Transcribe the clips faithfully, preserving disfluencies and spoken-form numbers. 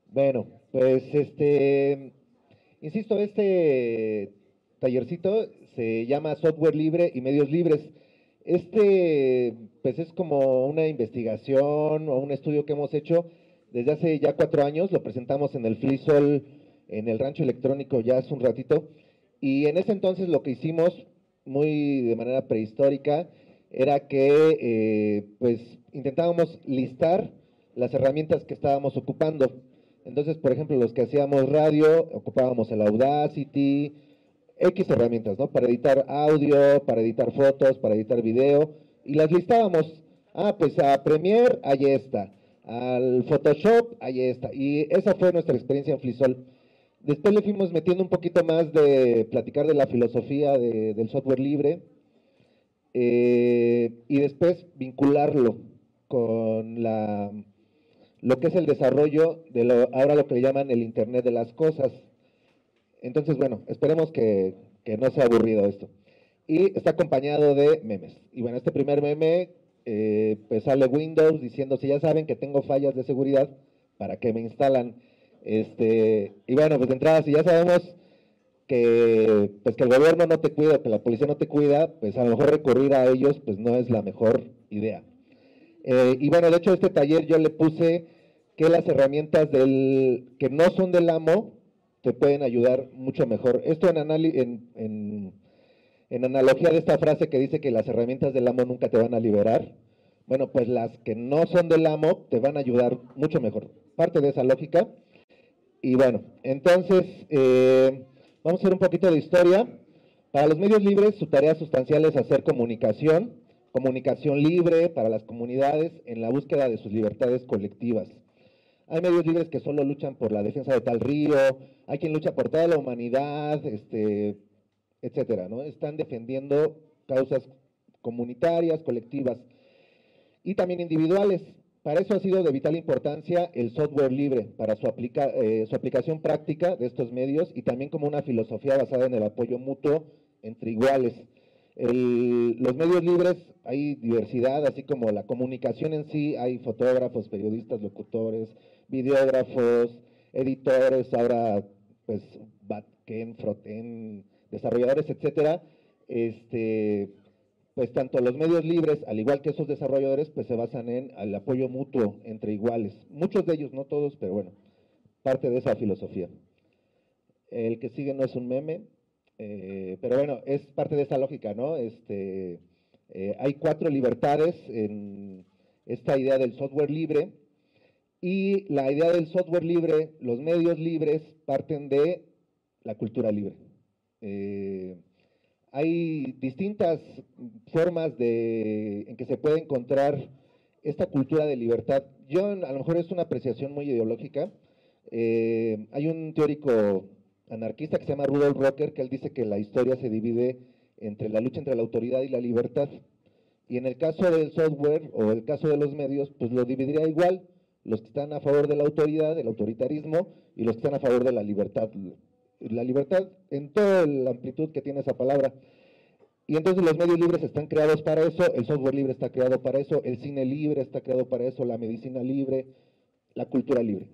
Bueno, pues este, insisto, este tallercito se llama Software Libre y Medios Libres. Este, pues es como una investigación o un estudio que hemos hecho desde hace ya cuatro años. Lo presentamos en el FLISOL, en el Rancho Electrónico ya hace un ratito. Y en ese entonces lo que hicimos, muy de manera prehistórica, era que eh, pues intentábamos listar las herramientas que estábamos ocupando. Entonces, por ejemplo, los que hacíamos radio, ocupábamos el Audacity, X herramientas, ¿no? Para editar audio, para editar fotos, para editar video, y las listábamos. Ah, pues a Premiere, ahí está. Al Photoshop, ahí está. Y esa fue nuestra experiencia en FLISOL. Después le fuimos metiendo un poquito más de platicar de la filosofía de, del software libre, eh, y después vincularlo con la, lo que es el desarrollo de lo, ahora lo que le llaman el Internet de las Cosas. Entonces, bueno, esperemos que, que no sea aburrido esto. Y está acompañado de memes. Y bueno, este primer meme, eh, pues sale Windows diciendo, si ya saben que tengo fallas de seguridad, ¿para qué me instalan? Este, y bueno, pues de entrada, si ya sabemos que, pues que el gobierno no te cuida, que la policía no te cuida, pues a lo mejor recurrir a ellos, pues no es la mejor idea. Eh, y bueno, de hecho, este taller yo le puse que las herramientas del, que no son del amo te pueden ayudar mucho mejor. Esto en, en, en, en analogía de esta frase que dice que las herramientas del amo nunca te van a liberar. Bueno, pues las que no son del amo te van a ayudar mucho mejor. Parte de esa lógica. Y bueno, entonces, eh, vamos a hacer un poquito de historia. Para los medios libres, su tarea sustancial es hacer comunicación, comunicación libre para las comunidades en la búsqueda de sus libertades colectivas. Hay medios libres que solo luchan por la defensa de tal río, hay quien lucha por toda la humanidad, este, etcétera, ¿no? Están defendiendo causas comunitarias, colectivas y también individuales. Para eso ha sido de vital importancia el software libre, para su, aplica, eh, su aplicación práctica de estos medios y también como una filosofía basada en el apoyo mutuo entre iguales. El, los medios libres hay diversidad, así como la comunicación en sí, hay fotógrafos, periodistas, locutores, videógrafos, editores, ahora pues backend, frontend, desarrolladores, etcétera. Este, pues tanto los medios libres, al igual que esos desarrolladores, pues se basan en el apoyo mutuo entre iguales. Muchos de ellos, no todos, pero bueno, parte de esa filosofía. El que sigue no es un meme, eh, pero bueno, es parte de esa lógica, ¿no? Este, eh, hay cuatro libertades en esta idea del software libre, y la idea del software libre, los medios libres, parten de la cultura libre. Eh, hay distintas formas de, en que se puede encontrar esta cultura de libertad. Yo, a lo mejor es una apreciación muy ideológica. Eh, hay un teórico anarquista que se llama Rudolf Rocker, que él dice que la historia se divide entre la lucha entre la autoridad y la libertad. Y en el caso del software o el caso de los medios, pues lo dividiría igual, los que están a favor de la autoridad, del autoritarismo, y los que están a favor de la libertad. La libertad en toda la amplitud que tiene esa palabra. Y entonces los medios libres están creados para eso, el software libre está creado para eso, el cine libre está creado para eso, la medicina libre, la cultura libre.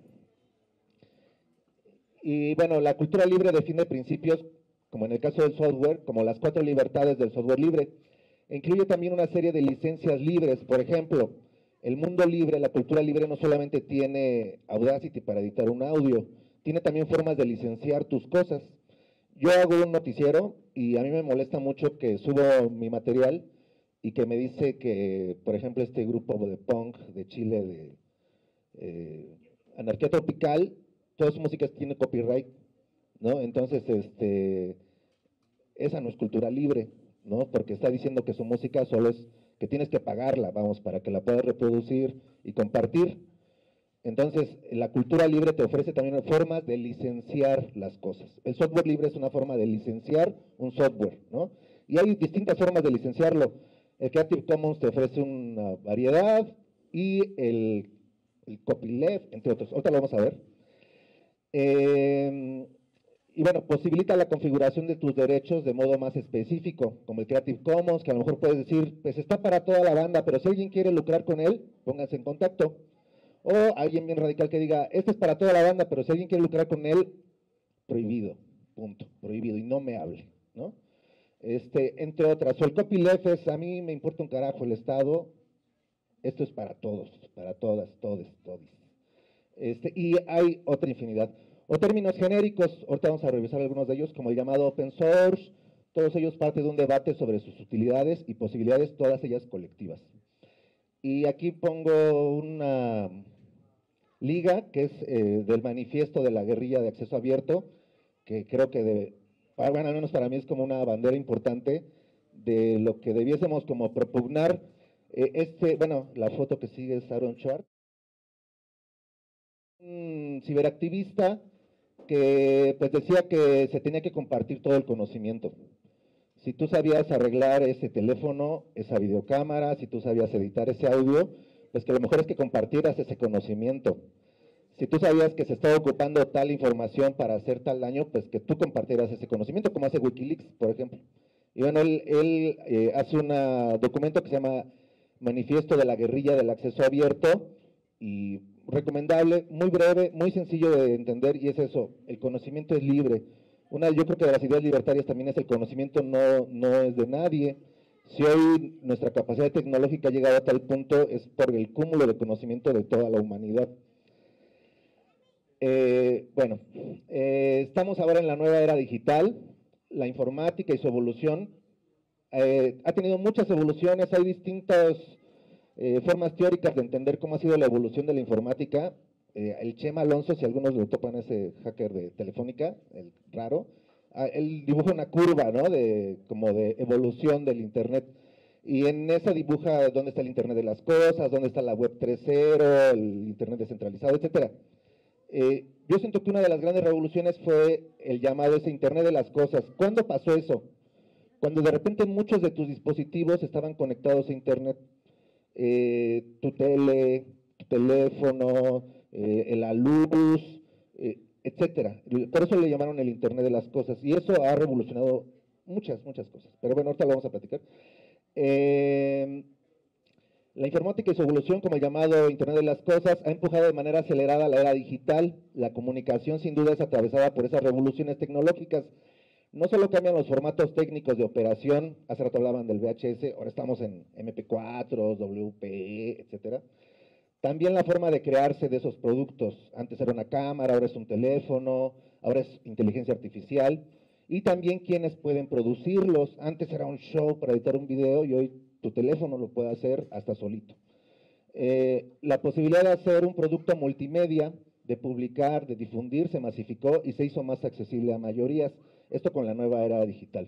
Y bueno, la cultura libre define principios, como en el caso del software, como las cuatro libertades del software libre. E incluye también una serie de licencias libres. Por ejemplo, el mundo libre, la cultura libre no solamente tiene Audacity para editar un audio, tiene también formas de licenciar tus cosas. Yo hago un noticiero y a mí me molesta mucho que subo mi material y que me dice que, por ejemplo, este grupo de punk de Chile, de eh, Anarquía Tropical, toda su música tiene copyright, ¿no? Entonces, este, esa no es cultura libre, ¿no? Porque está diciendo que su música solo es que tienes que pagarla, vamos, para que la puedas reproducir y compartir. Entonces, la cultura libre te ofrece también formas de licenciar las cosas. El software libre es una forma de licenciar un software, ¿no? Y hay distintas formas de licenciarlo. El Creative Commons te ofrece una variedad y el, el copyleft, entre otros. Ahorita lo vamos a ver. Eh, y bueno, posibilita la configuración de tus derechos de modo más específico, como el Creative Commons, que a lo mejor puedes decir, pues está para toda la banda, pero si alguien quiere lucrar con él, pónganse en contacto. O alguien bien radical que diga, este es para toda la banda, pero si alguien quiere lucrar con él, prohibido, punto, prohibido, y no me hable, ¿no? Este, entre otras, o el copyleft es, a mí me importa un carajo el Estado, esto es para todos, para todas, todes, todis. Este, y hay otra infinidad. O términos genéricos, ahorita vamos a revisar algunos de ellos, como el llamado open source, todos ellos parte de un debate sobre sus utilidades y posibilidades, todas ellas colectivas. Y aquí pongo una liga que es eh, del manifiesto de la guerrilla de acceso abierto, que creo que, de, bueno, al menos para mí es como una bandera importante de lo que debiésemos como propugnar. Eh, este, bueno, la foto que sigue es Aaron Schwartz, un ciberactivista que pues decía que se tenía que compartir todo el conocimiento. Si tú sabías arreglar ese teléfono, esa videocámara, si tú sabías editar ese audio, pues que lo mejor es que compartieras ese conocimiento. Si tú sabías que se estaba ocupando tal información para hacer tal daño, pues que tú compartieras ese conocimiento, como hace Wikileaks, por ejemplo. Y bueno, él, él eh, hace un documento que se llama Manifiesto de la Guerrilla del Acceso Abierto, y recomendable, muy breve, muy sencillo de entender, y es eso, el conocimiento es libre. Una, yo creo que de las ideas libertarias también es el conocimiento no, no es de nadie. Si hoy nuestra capacidad tecnológica ha llegado a tal punto, es por el cúmulo de conocimiento de toda la humanidad. Eh, bueno, eh, estamos ahora en la nueva era digital, la informática y su evolución eh, ha tenido muchas evoluciones, hay distintas eh, formas teóricas de entender cómo ha sido la evolución de la informática. Eh, el Chema Alonso, si algunos lo topan, ese hacker de Telefónica, el raro, ah, él dibuja una curva, ¿no?, de, como de evolución del Internet, y en esa dibuja dónde está el Internet de las cosas, dónde está la web tres punto cero, el Internet descentralizado, etcétera. Eh, yo siento que una de las grandes revoluciones fue el llamado ese Internet de las cosas. ¿Cuándo pasó eso? Cuando de repente muchos de tus dispositivos estaban conectados a Internet. Eh, tu tele, tu teléfono, eh, la luz, eh, etcétera. Por eso le llamaron el Internet de las cosas. Y eso ha revolucionado muchas, muchas cosas. Pero bueno, ahorita lo vamos a platicar. Eh, La informática y su evolución, como el llamado Internet de las Cosas, ha empujado de manera acelerada la era digital. La comunicación, sin duda, es atravesada por esas revoluciones tecnológicas. No solo cambian los formatos técnicos de operación, hace rato hablaban del V H S, ahora estamos en eme pe cuatro, doble u pe e, etcétera. También la forma de crearse de esos productos. Antes era una cámara, ahora es un teléfono, ahora es inteligencia artificial. Y también quienes pueden producirlos. Antes era un show para editar un video y hoy tu teléfono lo puede hacer hasta solito. Eh, la posibilidad de hacer un producto multimedia, de publicar, de difundir, se masificó y se hizo más accesible a mayorías. Esto con la nueva era digital.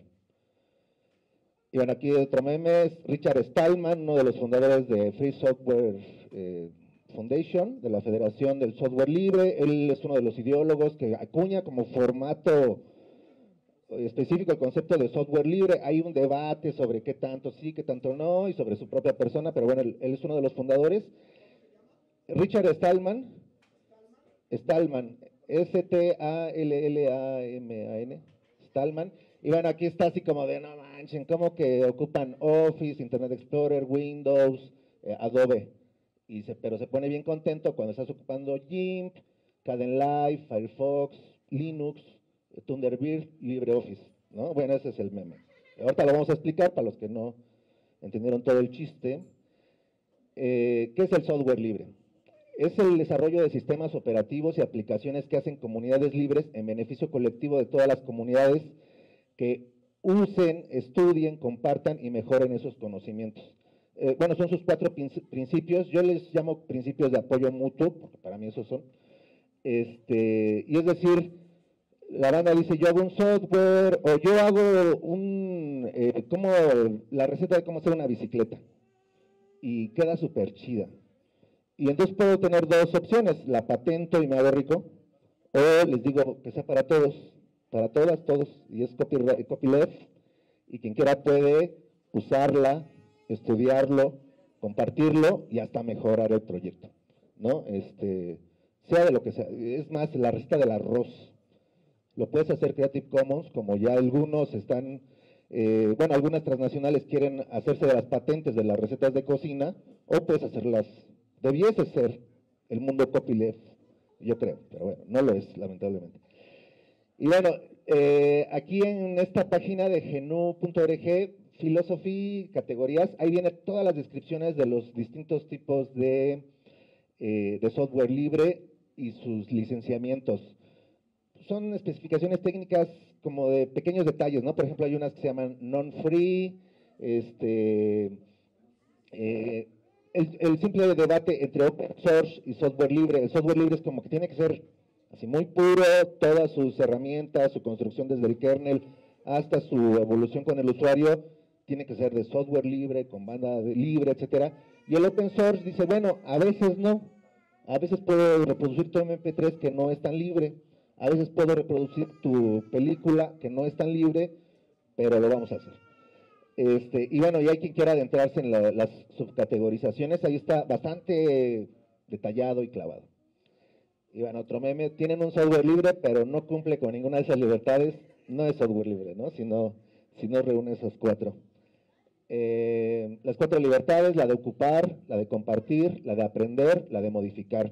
Y bueno, aquí otro meme es Richard Stallman, uno de los fundadores de Free Software eh, Foundation, de la Federación del Software Libre. Él es uno de los ideólogos que acuña como formato específico el concepto de software libre. Hay un debate sobre qué tanto sí, qué tanto no, y sobre su propia persona, pero bueno, él, él es uno de los fundadores. Richard Stallman, Stallman, S T A L L A M A N, Stallman, y bueno, aquí está así como de, no manchen, como que ocupan Office, Internet Explorer, Windows, eh, Adobe, y se, pero se pone bien contento cuando estás ocupando GIMP, Kdenlive, Firefox, Linux, Thunderbird, LibreOffice, ¿no? Bueno, ese es el meme. Ahorita lo vamos a explicar para los que no entendieron todo el chiste. Eh, ¿Qué es el software libre? Es el desarrollo de sistemas operativos y aplicaciones que hacen comunidades libres en beneficio colectivo de todas las comunidades que usen, estudien, compartan y mejoren esos conocimientos. Eh, bueno, son sus cuatro principios. Yo les llamo principios de apoyo mutuo, porque para mí esos son. Este, y es decir, la banda dice, yo hago un software, o yo hago un, eh, como la receta de cómo hacer una bicicleta, y queda súper chida. Y entonces puedo tener dos opciones, la patento y me hago rico, o les digo que sea para todos, para todas, todos, y es copyleft, y quien quiera puede usarla, estudiarlo, compartirlo, y hasta mejorar el proyecto, ¿no? Este, sea de lo que sea, es más, la receta del arroz. Lo puedes hacer Creative Commons, como ya algunos están, eh, bueno, algunas transnacionales quieren hacerse de las patentes de las recetas de cocina, o puedes hacerlas, debiese ser el mundo copyleft, yo creo, pero bueno, no lo es, lamentablemente. Y bueno, eh, aquí en esta página de genu punto org, Philosophy, categorías, ahí vienen todas las descripciones de los distintos tipos de, eh, de software libre y sus licenciamientos. Son especificaciones técnicas como de pequeños detalles, ¿no? Por ejemplo, hay unas que se llaman non-free, este, eh, el, el simple debate entre open source y software libre. El software libre es como que tiene que ser así muy puro, todas sus herramientas, su construcción desde el kernel hasta su evolución con el usuario, tiene que ser de software libre, con banda libre, etcétera. Y el open source dice, bueno, a veces no, a veces puedo reproducir tu eme pe tres que no es tan libre, a veces puedo reproducir tu película que no es tan libre, pero lo vamos a hacer. Este, y bueno, y hay quien quiera adentrarse en la, las subcategorizaciones, ahí está bastante detallado y clavado. Y bueno, otro meme, tienen un software libre, pero no cumple con ninguna de esas libertades, no es software libre, ¿no? Si no, si no reúne esas cuatro. Eh, las cuatro libertades, la de ocupar, la de compartir, la de aprender, la de modificar.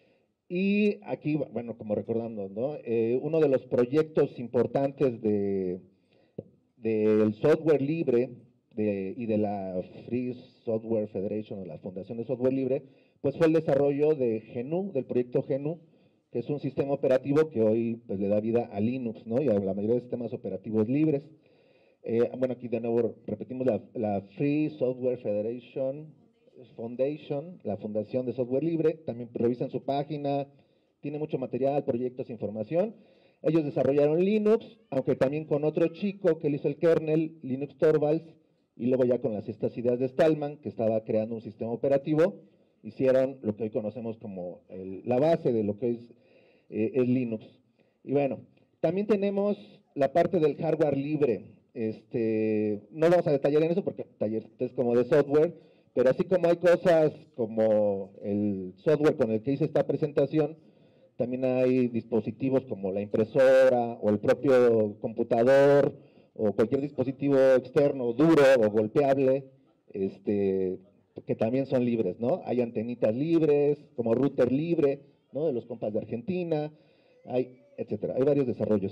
Y aquí, bueno, como recordando, ¿no? Eh, uno de los proyectos importantes de, del software libre de, y de la Free Software Federation o la Fundación de Software Libre, pues fue el desarrollo de genu, del proyecto genu, que es un sistema operativo que hoy pues, le da vida a Linux, ¿no? Y a la mayoría de sistemas operativos libres. Eh, bueno, aquí de nuevo repetimos la, la Free Software Federation Foundation, la Fundación de Software Libre. También revisan su página, tiene mucho material, proyectos, información. Ellos desarrollaron Linux, aunque también con otro chico que él hizo el kernel, Linux Torvalds, y luego ya con las estas ideas de Stallman, que estaba creando un sistema operativo, hicieron lo que hoy conocemos como el, la base de lo que es, eh, es Linux. Y bueno, también tenemos la parte del hardware libre. Este, no vamos a detallar en eso porque el taller es como de software, pero así como hay cosas como el software con el que hice esta presentación, también hay dispositivos como la impresora o el propio computador o cualquier dispositivo externo duro o golpeable, este, que también son libres, ¿no? Hay antenitas libres, como router libre, ¿no? De los compas de Argentina, hay, etcétera. Hay varios desarrollos.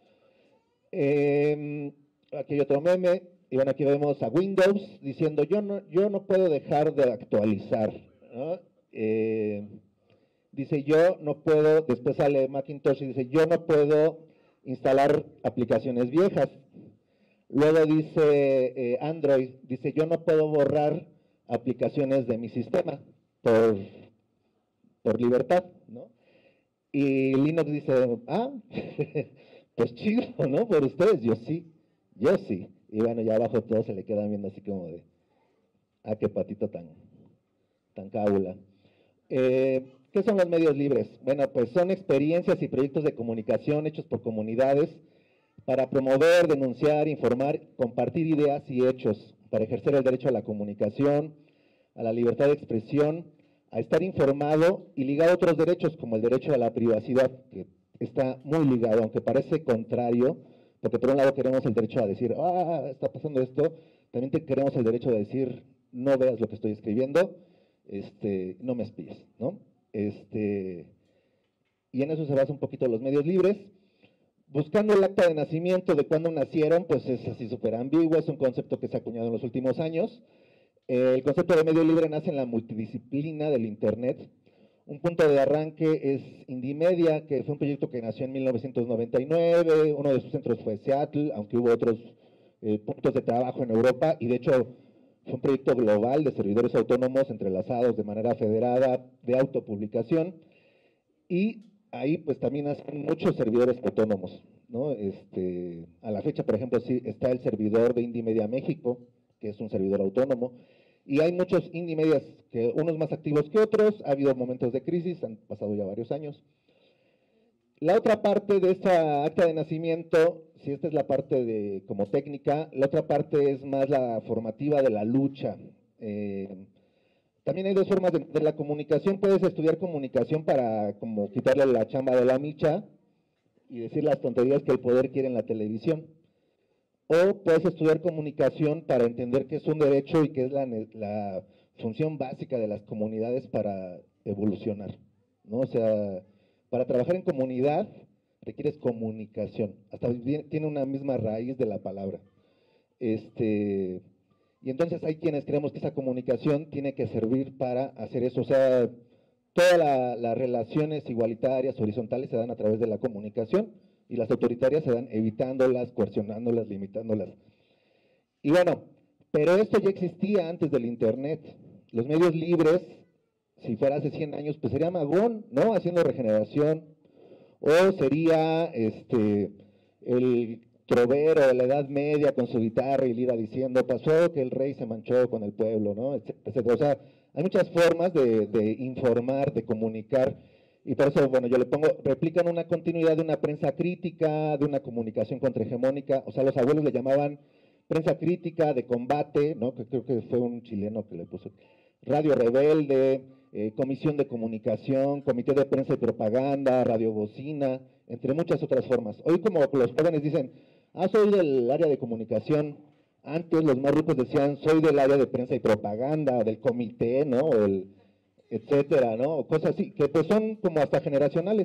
Eh, aquí hay otro meme, y bueno, aquí vemos a Windows diciendo, yo no, yo no puedo dejar de actualizar, ¿no? Eh, dice, yo no puedo, después sale Macintosh y dice, yo no puedo instalar aplicaciones viejas. Luego dice eh, Android, dice, yo no puedo borrar aplicaciones de mi sistema por, por libertad, ¿no? Y Linux dice, ah, pues chido, ¿no? Por ustedes, yo sí, yo sí. Y bueno, ya abajo todos se le quedan viendo así como de, ah, qué patito tan, tan cábula. Eh, ¿Qué son los medios libres? Bueno, pues son experiencias y proyectos de comunicación hechos por comunidades para promover, denunciar, informar, compartir ideas y hechos, para ejercer el derecho a la comunicación, a la libertad de expresión, a estar informado y ligado a otros derechos como el derecho a la privacidad, que está muy ligado, aunque parece contrario, porque por un lado queremos el derecho a decir, ah, está pasando esto, también queremos el derecho de decir, no veas lo que estoy escribiendo, este, no me espíes, ¿no? Este, y en eso se basa un poquito los medios libres. Buscando el acta de nacimiento de cuándo nacieron, pues es así súper ambiguo, es un concepto que se ha acuñado en los últimos años. Eh, el concepto de medio libre nace en la multidisciplina del Internet. Un punto de arranque es Indymedia, que fue un proyecto que nació en mil novecientos noventa y nueve, uno de sus centros fue Seattle, aunque hubo otros eh, puntos de trabajo en Europa, y de hecho fue un proyecto global de servidores autónomos entrelazados de manera federada de autopublicación, y ahí pues también hacen muchos servidores autónomos, ¿no? Este, a la fecha, por ejemplo, sí está el servidor de Indymedia México, que es un servidor autónomo, y hay muchos Indymedias, que unos más activos que otros, ha habido momentos de crisis, han pasado ya varios años. La otra parte de esta acta de nacimiento, si esta es la parte de como técnica, la otra parte es más la formativa de la lucha. Eh, También hay dos formas de, de la comunicación. Puedes estudiar comunicación para como quitarle la chamba de la micha y decir las tonterías que el poder quiere en la televisión. O puedes estudiar comunicación para entender que es un derecho y que es la, la función básica de las comunidades para evolucionar, ¿no? O sea, para trabajar en comunidad requieres comunicación, hasta tiene una misma raíz de la palabra. Este, y entonces hay quienes creemos que esa comunicación tiene que servir para hacer eso, o sea, todas la, las relaciones igualitarias, horizontales, se dan a través de la comunicación, y las autoritarias se dan evitándolas, coercionándolas, limitándolas. Y bueno, pero esto ya existía antes del Internet. Los medios libres, si fuera hace cien años, pues sería Magón, ¿no? Haciendo regeneración, o sería este, el trovero de la Edad Media con su guitarra y lira diciendo, pasó que el rey se manchó con el pueblo, ¿no? etcétera. O sea, hay muchas formas de, de informar, de comunicar, y por eso, bueno, yo le pongo, replican una continuidad de una prensa crítica, de una comunicación contrahegemónica, o sea, los abuelos le llamaban prensa crítica, de combate, ¿no? Que creo que fue un chileno que le puso, radio rebelde, eh, comisión de comunicación, comité de prensa y propaganda, radiobocina, entre muchas otras formas. Hoy como los jóvenes dicen, ah, soy del área de comunicación, antes los más ricos decían, soy del área de prensa y propaganda, del comité, ¿no? O el, etcétera, ¿no? Cosas así, que pues son como hasta generacionales.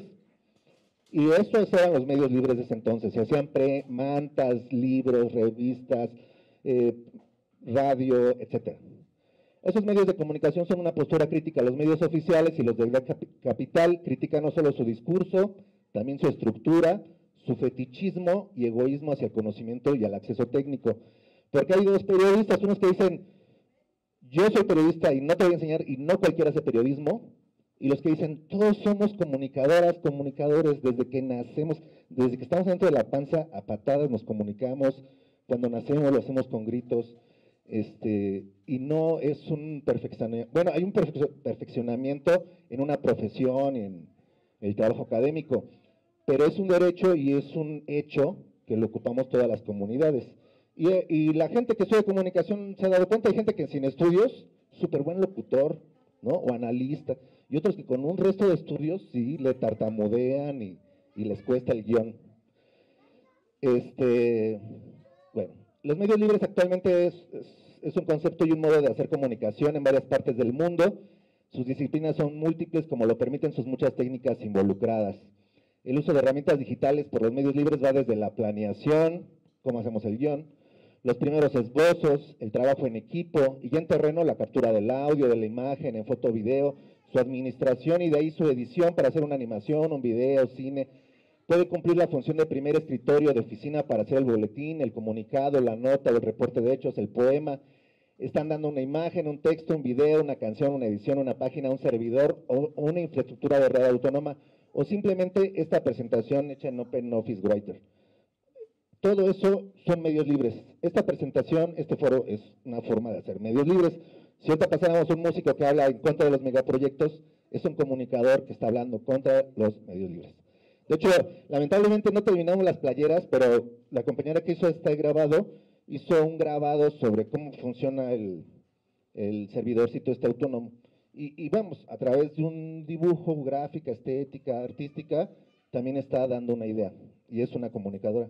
Y esos eran los medios libres de ese entonces, se hacían pre, mantas, libros, revistas, eh, radio, etcétera. Esos medios de comunicación son una postura crítica a los medios oficiales, y los del capital critican no solo su discurso, también su estructura, su fetichismo y egoísmo hacia el conocimiento y al acceso técnico. Porque hay dos periodistas, unos que dicen, yo soy periodista y no te voy a enseñar, y no cualquiera hace periodismo, y los que dicen, todos somos comunicadoras, comunicadores, desde que nacemos, desde que estamos dentro de la panza, a patadas nos comunicamos, cuando nacemos lo hacemos con gritos, este, y no es un perfeccionamiento, bueno, hay un perfeccionamiento en una profesión, en el trabajo académico, pero es un derecho y es un hecho que lo ocupamos todas las comunidades. Y, y la gente que estudia comunicación se ha dado cuenta, hay gente que sin estudios, súper buen locutor, ¿no? O analista, y otros que con un resto de estudios sí le tartamudean y, y les cuesta el guión. Este, bueno, los medios libres actualmente es, es, es un concepto y un modo de hacer comunicación en varias partes del mundo. Sus disciplinas son múltiples, como lo permiten sus muchas técnicas involucradas. El uso de herramientas digitales por los medios libres va desde la planeación, cómo hacemos el guión, los primeros esbozos, el trabajo en equipo, y ya en terreno la captura del audio, de la imagen, en foto, video, su administración y de ahí su edición para hacer una animación, un video, cine. Puede cumplir la función de primer escritorio de oficina para hacer el boletín, el comunicado, la nota, el reporte de hechos, el poema. Están dando una imagen, un texto, un video, una canción, una edición, una página, un servidor o una infraestructura de red autónoma, o simplemente esta presentación hecha en Open Office Writer. Todo eso son medios libres. Esta presentación, este foro es una forma de hacer medios libres. Si ahorita pasáramos un músico que habla en contra de los megaproyectos, es un comunicador que está hablando contra los medios libres. De hecho, lamentablemente no terminamos las playeras, pero la compañera que hizo este grabado, hizo un grabado sobre cómo funciona el, el servidorcito este autónomo. Y, y vamos, a través de un dibujo, gráfica, estética, artística, también está dando una idea, y es una comunicadora.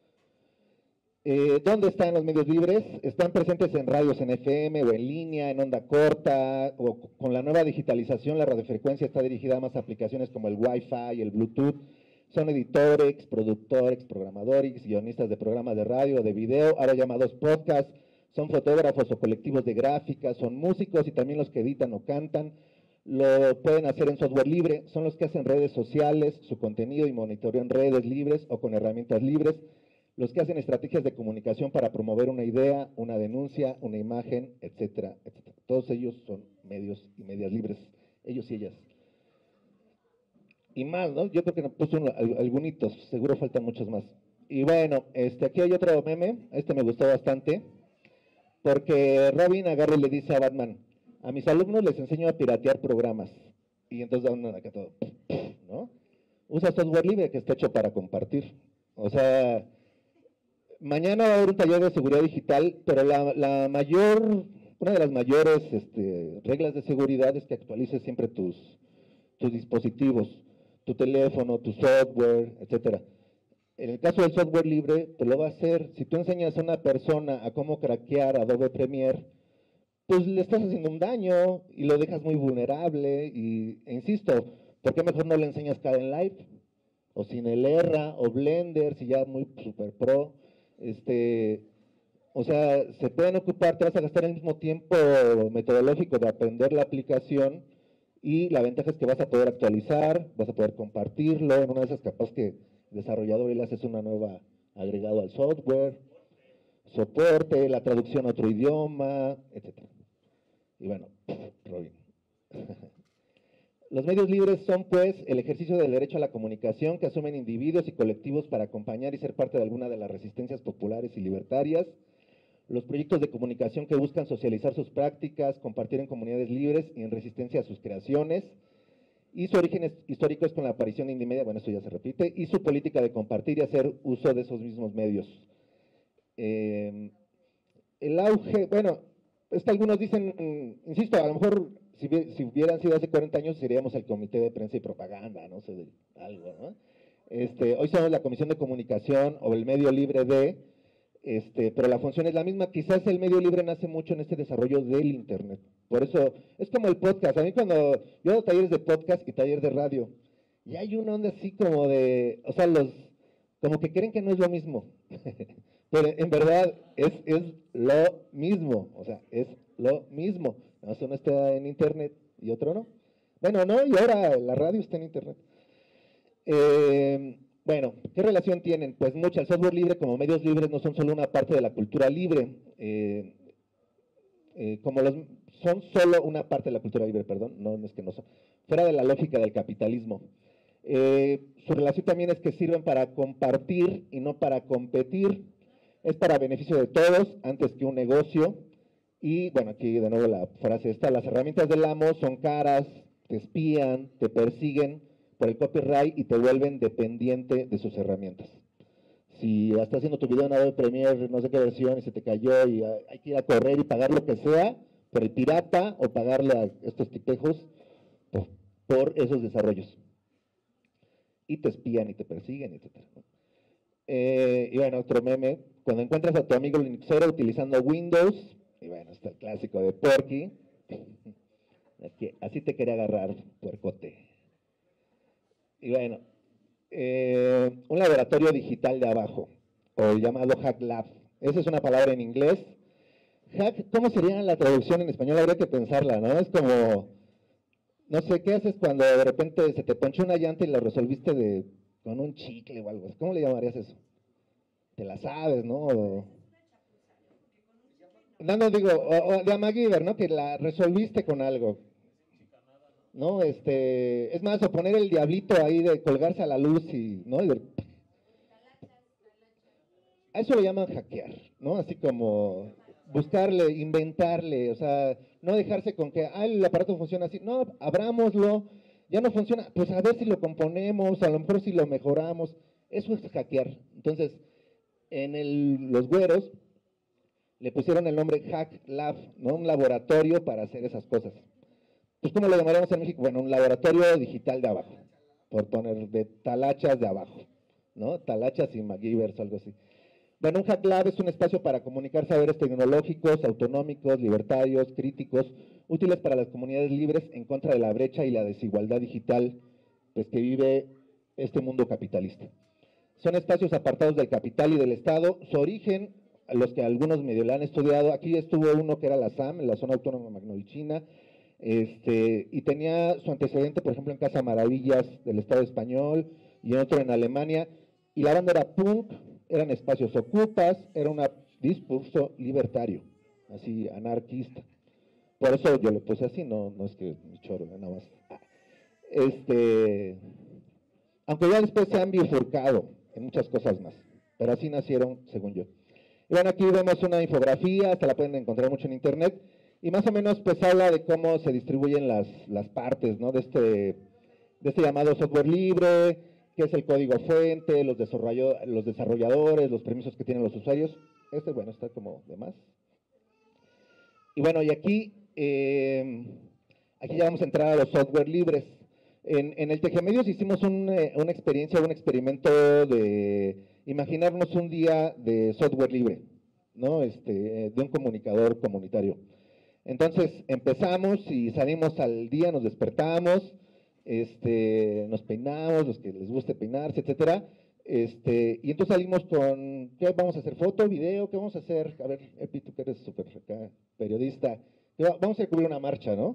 Eh, ¿Dónde están los medios libres? Están presentes en radios en F M o en línea, en onda corta, o con la nueva digitalización la radiofrecuencia está dirigida a más aplicaciones como el Wi-Fi, el Bluetooth. Son editores, productores, programadores, guionistas de programas de radio o de video, ahora llamados podcasts, son fotógrafos o colectivos de gráfica, son músicos y también los que editan o cantan. Lo pueden hacer en software libre, son los que hacen redes sociales, su contenido y monitoreo en redes libres o con herramientas libres. Los que hacen estrategias de comunicación para promover una idea, una denuncia, una imagen, etcétera, etcétera. Todos ellos son medios y medias libres, ellos y ellas. Y más, ¿no? Yo creo que nos puso uno, algunitos, seguro faltan muchos más. Y bueno, este, aquí hay otro meme, este me gustó bastante, porque Robin agarra y le dice a Batman, a mis alumnos les enseño a piratear programas. Y entonces andan acá todo, ¿no? Usa software libre que está hecho para compartir. O sea, mañana va a haber un taller de seguridad digital, pero la, la mayor, una de las mayores este, reglas de seguridad es que actualices siempre tus, tus dispositivos, tu teléfono, tu software, etcétera. En el caso del software libre, te lo va a hacer. Si tú enseñas a una persona a cómo craquear Adobe Premiere, pues le estás haciendo un daño y lo dejas muy vulnerable. Y, e insisto, ¿por qué mejor no le enseñas Kdenlive? O Cinelearra, o Blender, si ya muy super pro. Este, o sea, se pueden ocupar, te vas a gastar el mismo tiempo metodológico de aprender la aplicación y la ventaja es que vas a poder actualizar, vas a poder compartirlo, en una de esas capaz que desarrollador y le haces una nueva agregado al software, soporte, la traducción a otro idioma, etcétera. Y bueno, Robin. Los medios libres son, pues, el ejercicio del derecho a la comunicación que asumen individuos y colectivos para acompañar y ser parte de alguna de las resistencias populares y libertarias. Los proyectos de comunicación que buscan socializar sus prácticas, compartir en comunidades libres y en resistencia a sus creaciones. Y su origen es, histórico es con la aparición de Indymedia, bueno, esto ya se repite, y su política de compartir y hacer uso de esos mismos medios. Eh, el auge, bueno, es que algunos dicen, insisto, a lo mejor si, si hubieran sido hace cuarenta años seríamos el Comité de Prensa y Propaganda, no sé, de algo, ¿no? Este, hoy somos la Comisión de Comunicación o el medio libre de, este, pero la función es la misma. Quizás el medio libre nace mucho en este desarrollo del Internet. Por eso, es como el podcast. A mí cuando yo hago talleres de podcast y talleres de radio, y hay una onda así como de, o sea, los, como que creen que no es lo mismo. Pero en verdad es, es lo mismo, o sea, es lo mismo. No, uno está en internet y otro no. Bueno, no, y ahora la radio está en internet. Eh, bueno, ¿qué relación tienen? Pues mucha. El software libre como medios libres no son solo una parte de la cultura libre, eh, eh, como los, son solo una parte de la cultura libre, perdón, no, no es que no son, fuera de la lógica del capitalismo. Eh, su relación también es que sirven para compartir y no para competir. Es para beneficio de todos antes que un negocio. Y bueno, aquí de nuevo la frase está, las herramientas del amo son caras, te espían, te persiguen por el copyright y te vuelven dependiente de sus herramientas. Si estás haciendo tu video en Adobe Premiere, no sé qué versión, y se te cayó y hay que ir a correr y pagar lo que sea por el pirata o pagarle a estos tipejos por, por esos desarrollos. Y te espían y te persiguen, etcétera. Eh, y bueno, otro meme, cuando encuentras a tu amigo Linuxero utilizando Windows, y bueno, está el clásico de Porky, aquí, así te quería agarrar, puercote. Y bueno, eh, un laboratorio digital de abajo, o el llamado Hack Lab, esa es una palabra en inglés. Hack, ¿cómo sería la traducción en español? Habría que pensarla, ¿no? Es como, no sé, ¿qué haces cuando de repente se te ponchó una llanta y la resolviste de, con un chicle o algo? ¿Cómo le llamarías eso? Te la sabes, ¿no? O, no, no digo, o, o de MacGyver, ¿no? Que la resolviste con algo. ¿No? Este, es más, o poner el diablito ahí de colgarse a la luz y, ¿no? Y de, a eso le llaman hackear, ¿no? Así como buscarle, inventarle, o sea, no dejarse con que, ah, el aparato funciona así, no, abrámoslo, ya no funciona, pues a ver si lo componemos, a lo mejor si lo mejoramos, eso es hackear. Entonces, en el, los güeros le pusieron el nombre Hack Lab, ¿no? Un laboratorio para hacer esas cosas. Pues, ¿cómo lo llamaremos en México? Bueno, un laboratorio digital de abajo, por poner de talachas de abajo, ¿no? Talachas y MacGyvers o algo así. Bueno, un Hack Lab es un espacio para comunicar saberes tecnológicos, autonómicos, libertarios, críticos, útiles para las comunidades libres en contra de la brecha y la desigualdad digital, pues que vive este mundo capitalista. Son espacios apartados del capital y del Estado. Su origen, a los que algunos medio la han estudiado, aquí estuvo uno que era la S A M, en la Zona Autónoma Magnolichina, este, y tenía su antecedente, por ejemplo, en Casa Maravillas del Estado español y en otro en Alemania, y la banda era punk, eran espacios ocupas, era un discurso libertario, así anarquista. Por eso yo le puse así, no, no es que mi choro, nada más. Este, aunque ya después se han bifurcado en muchas cosas más, pero así nacieron, según yo. Y bueno, aquí vemos una infografía, hasta la pueden encontrar mucho en internet, y más o menos pues habla de cómo se distribuyen las, las partes, ¿no? de, este, de este llamado software libre, qué es el código fuente, los, los desarrolladores, los permisos que tienen los usuarios. Este, bueno, está como de más. Y bueno, y aquí, eh, aquí ya vamos a entrar a los software libres. En, en el Tejemedios hicimos un, eh, una experiencia, un experimento de imaginarnos un día de software libre, ¿no? Este, de un comunicador comunitario. Entonces empezamos y salimos al día, nos despertamos, este, nos peinamos, los que les guste peinarse, etcétera. Este, y entonces salimos con, ¿qué vamos a hacer? ¿Foto, video? ¿Qué vamos a hacer? A ver, Epi, tú que eres súper acá, periodista. Vamos a cubrir una marcha, ¿no?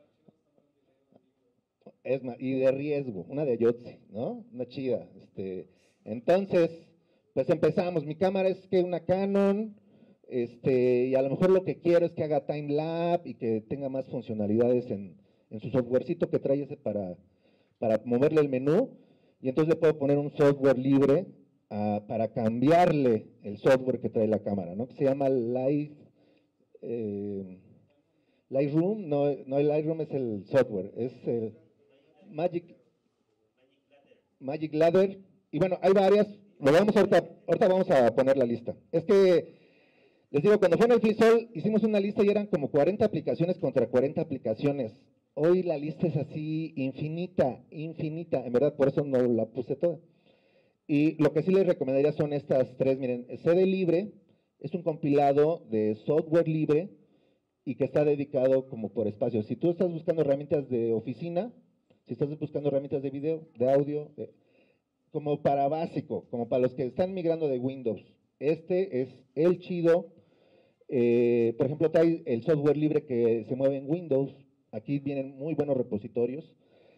Es más, y de riesgo, una de Ayotzi, ¿no? Una chida. Este, entonces, pues empezamos. Mi cámara es que una Canon, este, y a lo mejor lo que quiero es que haga time lapse y que tenga más funcionalidades en, en su softwarecito que trae ese para, para moverle el menú. Y entonces le puedo poner un software libre uh, para cambiarle el software que trae la cámara, ¿no? Que se llama Light, eh, Lightroom, no, no, el Lightroom es el software, es el Magic, Magic Ladder, y bueno, hay varias, lo vamos ahorita, ahorita vamos a poner la lista. Es que, les digo, cuando fue en el FISOL, hicimos una lista y eran como cuarenta aplicaciones contra cuarenta aplicaciones. Hoy la lista es así, infinita, infinita, en verdad, por eso no la puse toda. Y lo que sí les recomendaría son estas tres, miren, C D Libre es un compilado de software libre y que está dedicado como por espacios. Si tú estás buscando herramientas de oficina, si estás buscando herramientas de video, de audio, de, como para básico, como para los que están migrando de Windows, este es el chido. Eh, por ejemplo, trae el software libre que se mueve en Windows. Aquí vienen muy buenos repositorios.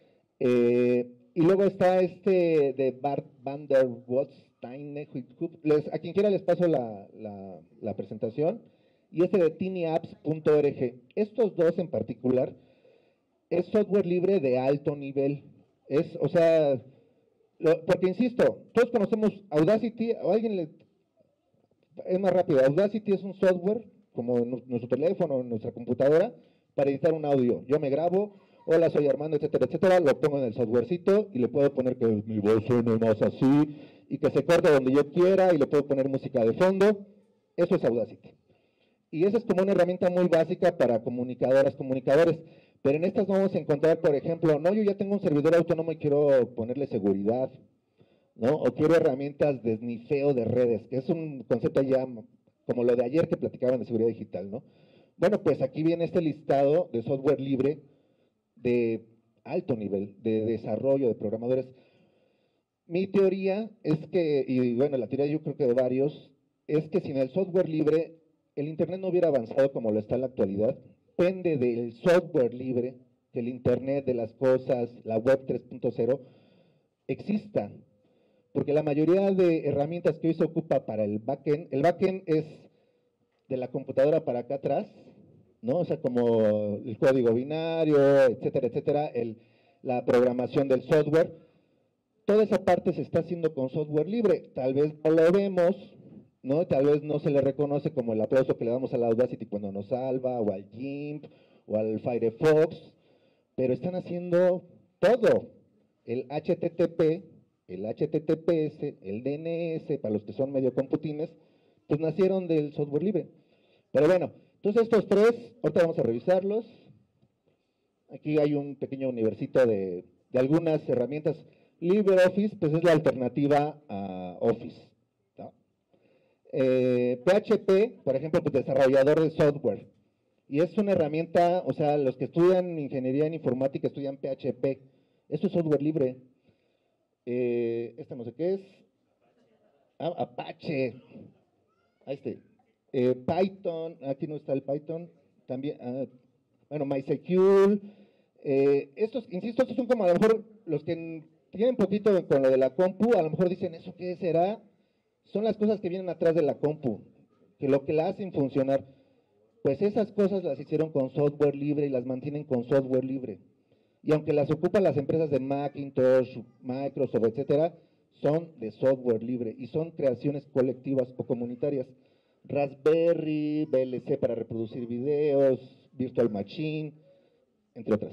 Eh, y luego está este de Bart van der Wolfstein, les, a quien quiera les paso la, la, la presentación, y este de tinyapps punto org. Estos dos en particular es software libre de alto nivel. Es, o sea, lo, porque insisto, todos conocemos Audacity, o alguien le, es más rápido, Audacity es un software, como en nuestro teléfono, en nuestra computadora, para editar un audio. Yo me grabo, hola, soy Armando, etcétera, etcétera, lo pongo en el softwarecito y le puedo poner que mi voz suene más así y que se corte donde yo quiera y le puedo poner música de fondo. Eso es Audacity. Y esa es como una herramienta muy básica para comunicadoras, comunicadores. Pero en estas vamos a encontrar, por ejemplo, no, yo ya tengo un servidor autónomo y quiero ponerle seguridad, ¿no? O quiero herramientas de snifeo de redes, que es un concepto ya como lo de ayer que platicaban de seguridad digital, ¿no? Bueno, pues aquí viene este listado de software libre de alto nivel, de desarrollo de programadores. Mi teoría es que, y bueno, la teoría yo creo que de varios, es que sin el software libre, el Internet no hubiera avanzado como lo está en la actualidad. Depende del software libre, que el Internet de las cosas, la web tres punto cero, existan. Porque la mayoría de herramientas que hoy se ocupa para el backend, el backend es de la computadora para acá atrás, ¿no? O sea, como el código binario, etcétera, etcétera, el, la programación del software. Toda esa parte se está haciendo con software libre. Tal vez no lo vemos, ¿no? Tal vez no se le reconoce como el aplauso que le damos a la Audacity cuando nos salva, o al GIMP, o al Firefox, pero están haciendo todo. El H T T P, el H T T P S, el D N S, para los que son medio computines, pues nacieron del software libre. Pero bueno, entonces estos tres, ahorita vamos a revisarlos. Aquí hay un pequeño universito de, de algunas herramientas. LibreOffice, pues es la alternativa a Office, ¿no? Eh, P H P, por ejemplo, pues desarrollador de software. Y es una herramienta, o sea, los que estudian ingeniería en informática estudian P H P. Esto es software libre. Eh, esta no sé qué es. Ah, Apache. Ahí está. Eh, Python, aquí no está el Python. También, ah, bueno, MySQL. Eh, estos, insisto, estos son como a lo mejor los que tienen poquito con lo de la compu, a lo mejor dicen, ¿eso qué será? Son las cosas que vienen atrás de la compu, que lo que la hacen funcionar. Pues esas cosas las hicieron con software libre y las mantienen con software libre. Y aunque las ocupan las empresas de Macintosh, Microsoft, etcétera, son de software libre y son creaciones colectivas o comunitarias. Raspberry, V L C para reproducir videos, Virtual Machine, entre otras.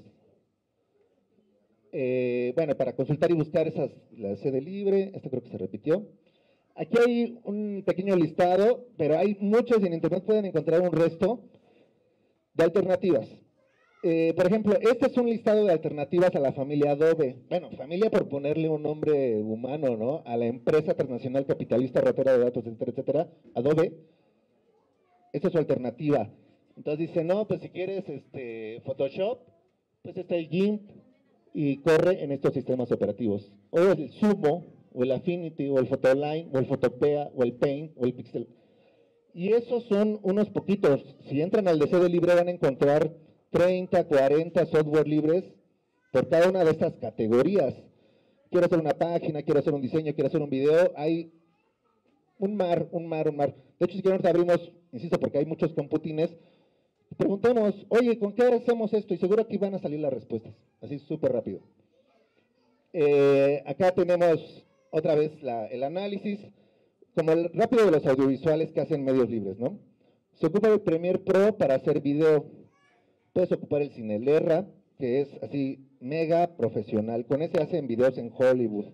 Eh, bueno, para consultar y buscar esas, la C D libre, esto creo que se repitió. Aquí hay un pequeño listado, pero hay muchos y en internet pueden encontrar un resto de alternativas. Eh, por ejemplo, este es un listado de alternativas a la familia Adobe. Bueno, familia por ponerle un nombre humano, ¿no? A la empresa transnacional capitalista ratera de datos, etcétera, etcétera, Adobe. Esta es su alternativa. Entonces dice, no, pues si quieres este, Photoshop, pues está el GIMP y corre en estos sistemas operativos. O el Sumo, o el Affinity, o el Photoline, o el Photopea, o el Paint, o el Pixel. Y esos son unos poquitos. Si entran al D C de Libre van a encontrar treinta, cuarenta software libres por cada una de estas categorías. Quiero hacer una página, quiero hacer un diseño, quiero hacer un video. Hay un mar, un mar, un mar. De hecho, si quieren, abrimos, insisto, porque hay muchos computines. Preguntemos, oye, ¿con qué hacemos esto? Y seguro aquí van a salir las respuestas. Así súper rápido. Eh, acá tenemos otra vez la, el análisis, como el rápido de los audiovisuales que hacen medios libres, ¿no? Se ocupa el Premiere Pro para hacer video. Puedes ocupar el Cinelerra, que es así mega profesional. Con ese hacen videos en Hollywood.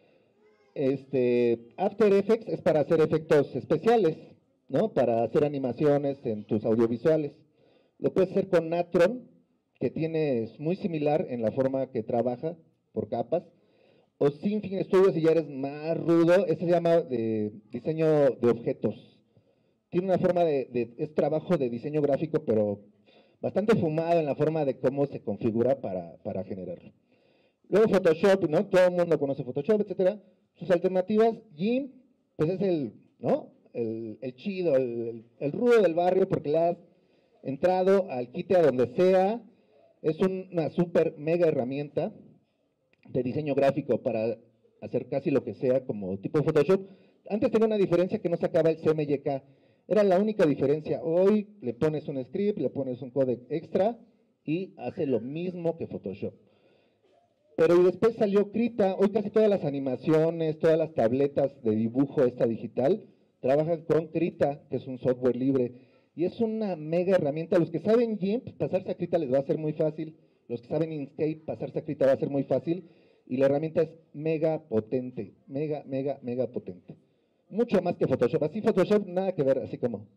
Este, After Effects es para hacer efectos especiales, ¿no? Para hacer animaciones en tus audiovisuales. Lo puedes hacer con Natron, que tiene, es muy similar en la forma que trabaja por capas. O Sinfin Studio, si ya eres más rudo, ese se llama de diseño de objetos. Tiene una forma de, de, es trabajo de diseño gráfico, pero bastante fumado en la forma de cómo se configura para, para generarlo. Luego Photoshop, ¿no? Todo el mundo conoce Photoshop, etcétera. Sus alternativas, GIMP, pues es el, ¿no? El, el chido, el, el rudo del barrio, porque le has entrado al quite a donde sea. Es una super mega herramienta de diseño gráfico para hacer casi lo que sea como tipo Photoshop. Antes tenía una diferencia que no sacaba el C M Y K. Era la única diferencia. Hoy le pones un script, le pones un codec extra y hace lo mismo que Photoshop. Pero y después salió Krita. Hoy casi todas las animaciones, todas las tabletas de dibujo esta digital, trabajan con Krita, que es un software libre. Y es una mega herramienta. Los que saben GIMP, pasarse a Krita les va a ser muy fácil. Los que saben Inkscape, pasarse a Krita va a ser muy fácil. Y la herramienta es mega potente. Mega, mega, mega potente. Mucho más que Photoshop. Así Photoshop, nada que ver, así como...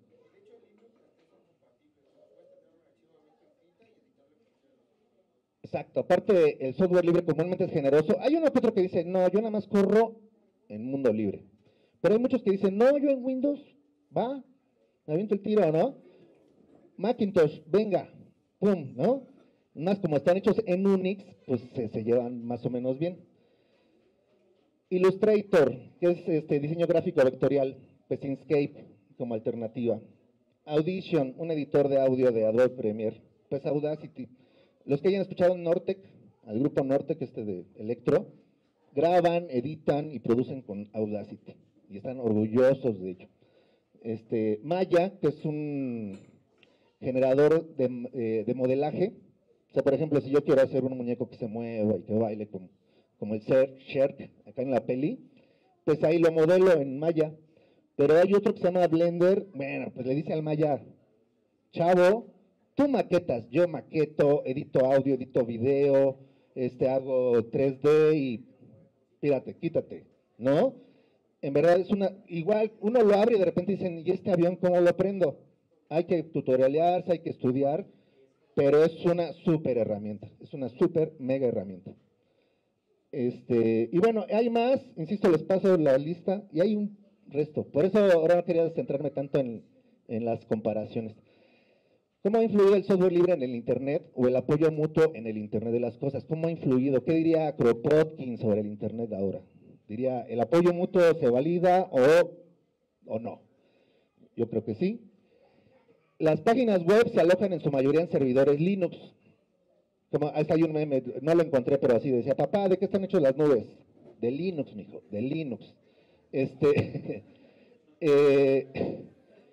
Exacto, aparte el software libre comúnmente es generoso. Hay uno que otro que dice, no, yo nada más corro en mundo libre. Pero hay muchos que dicen, no, yo en Windows, va, me aviento el tiro, ¿no? Macintosh, venga, pum, ¿no? Más como están hechos en Unix, pues se, se llevan más o menos bien. Illustrator, que es este diseño gráfico vectorial, pues Inkscape como alternativa. Audition, un editor de audio de Adobe Premiere, pues Audacity. Los que hayan escuchado Nortec, al grupo Nortec, este de Electro, graban, editan y producen con Audacity. Y están orgullosos de ello. Este, Maya, que es un generador de, eh, de modelaje. O sea, por ejemplo, si yo quiero hacer un muñeco que se mueva y que baile como, como el Sherk acá en la peli, pues ahí lo modelo en Maya. Pero hay otro que se llama Blender. Bueno, pues le dice al Maya, chavo, tú maquetas, yo maqueto, edito audio, edito video, este, hago tres D y pírate, quítate, ¿no? En verdad es una, igual uno lo abre y de repente dicen, ¿y este avión cómo lo prendo? Hay que tutorialearse, hay que estudiar, pero es una súper herramienta, es una súper mega herramienta. Este, y bueno, hay más, insisto, les paso la lista y hay un resto. Por eso ahora no quería centrarme tanto en, en las comparaciones. ¿Cómo ha influido el software libre en el Internet o el apoyo mutuo en el Internet de las cosas? ¿Cómo ha influido? ¿Qué diría Kropotkin sobre el Internet ahora? Diría, ¿el apoyo mutuo se valida o, o no? Yo creo que sí. Las páginas web se alojan en su mayoría en servidores Linux. Como, ahí hay un meme, no lo encontré, pero así decía, papá, ¿de qué están hechos las nubes? De Linux, mijo, de Linux. Este, eh,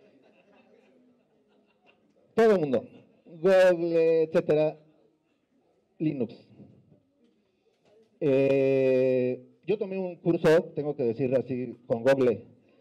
todo el mundo, Google, etcétera, Linux. Eh, yo tomé un curso, tengo que decirlo así, con Google,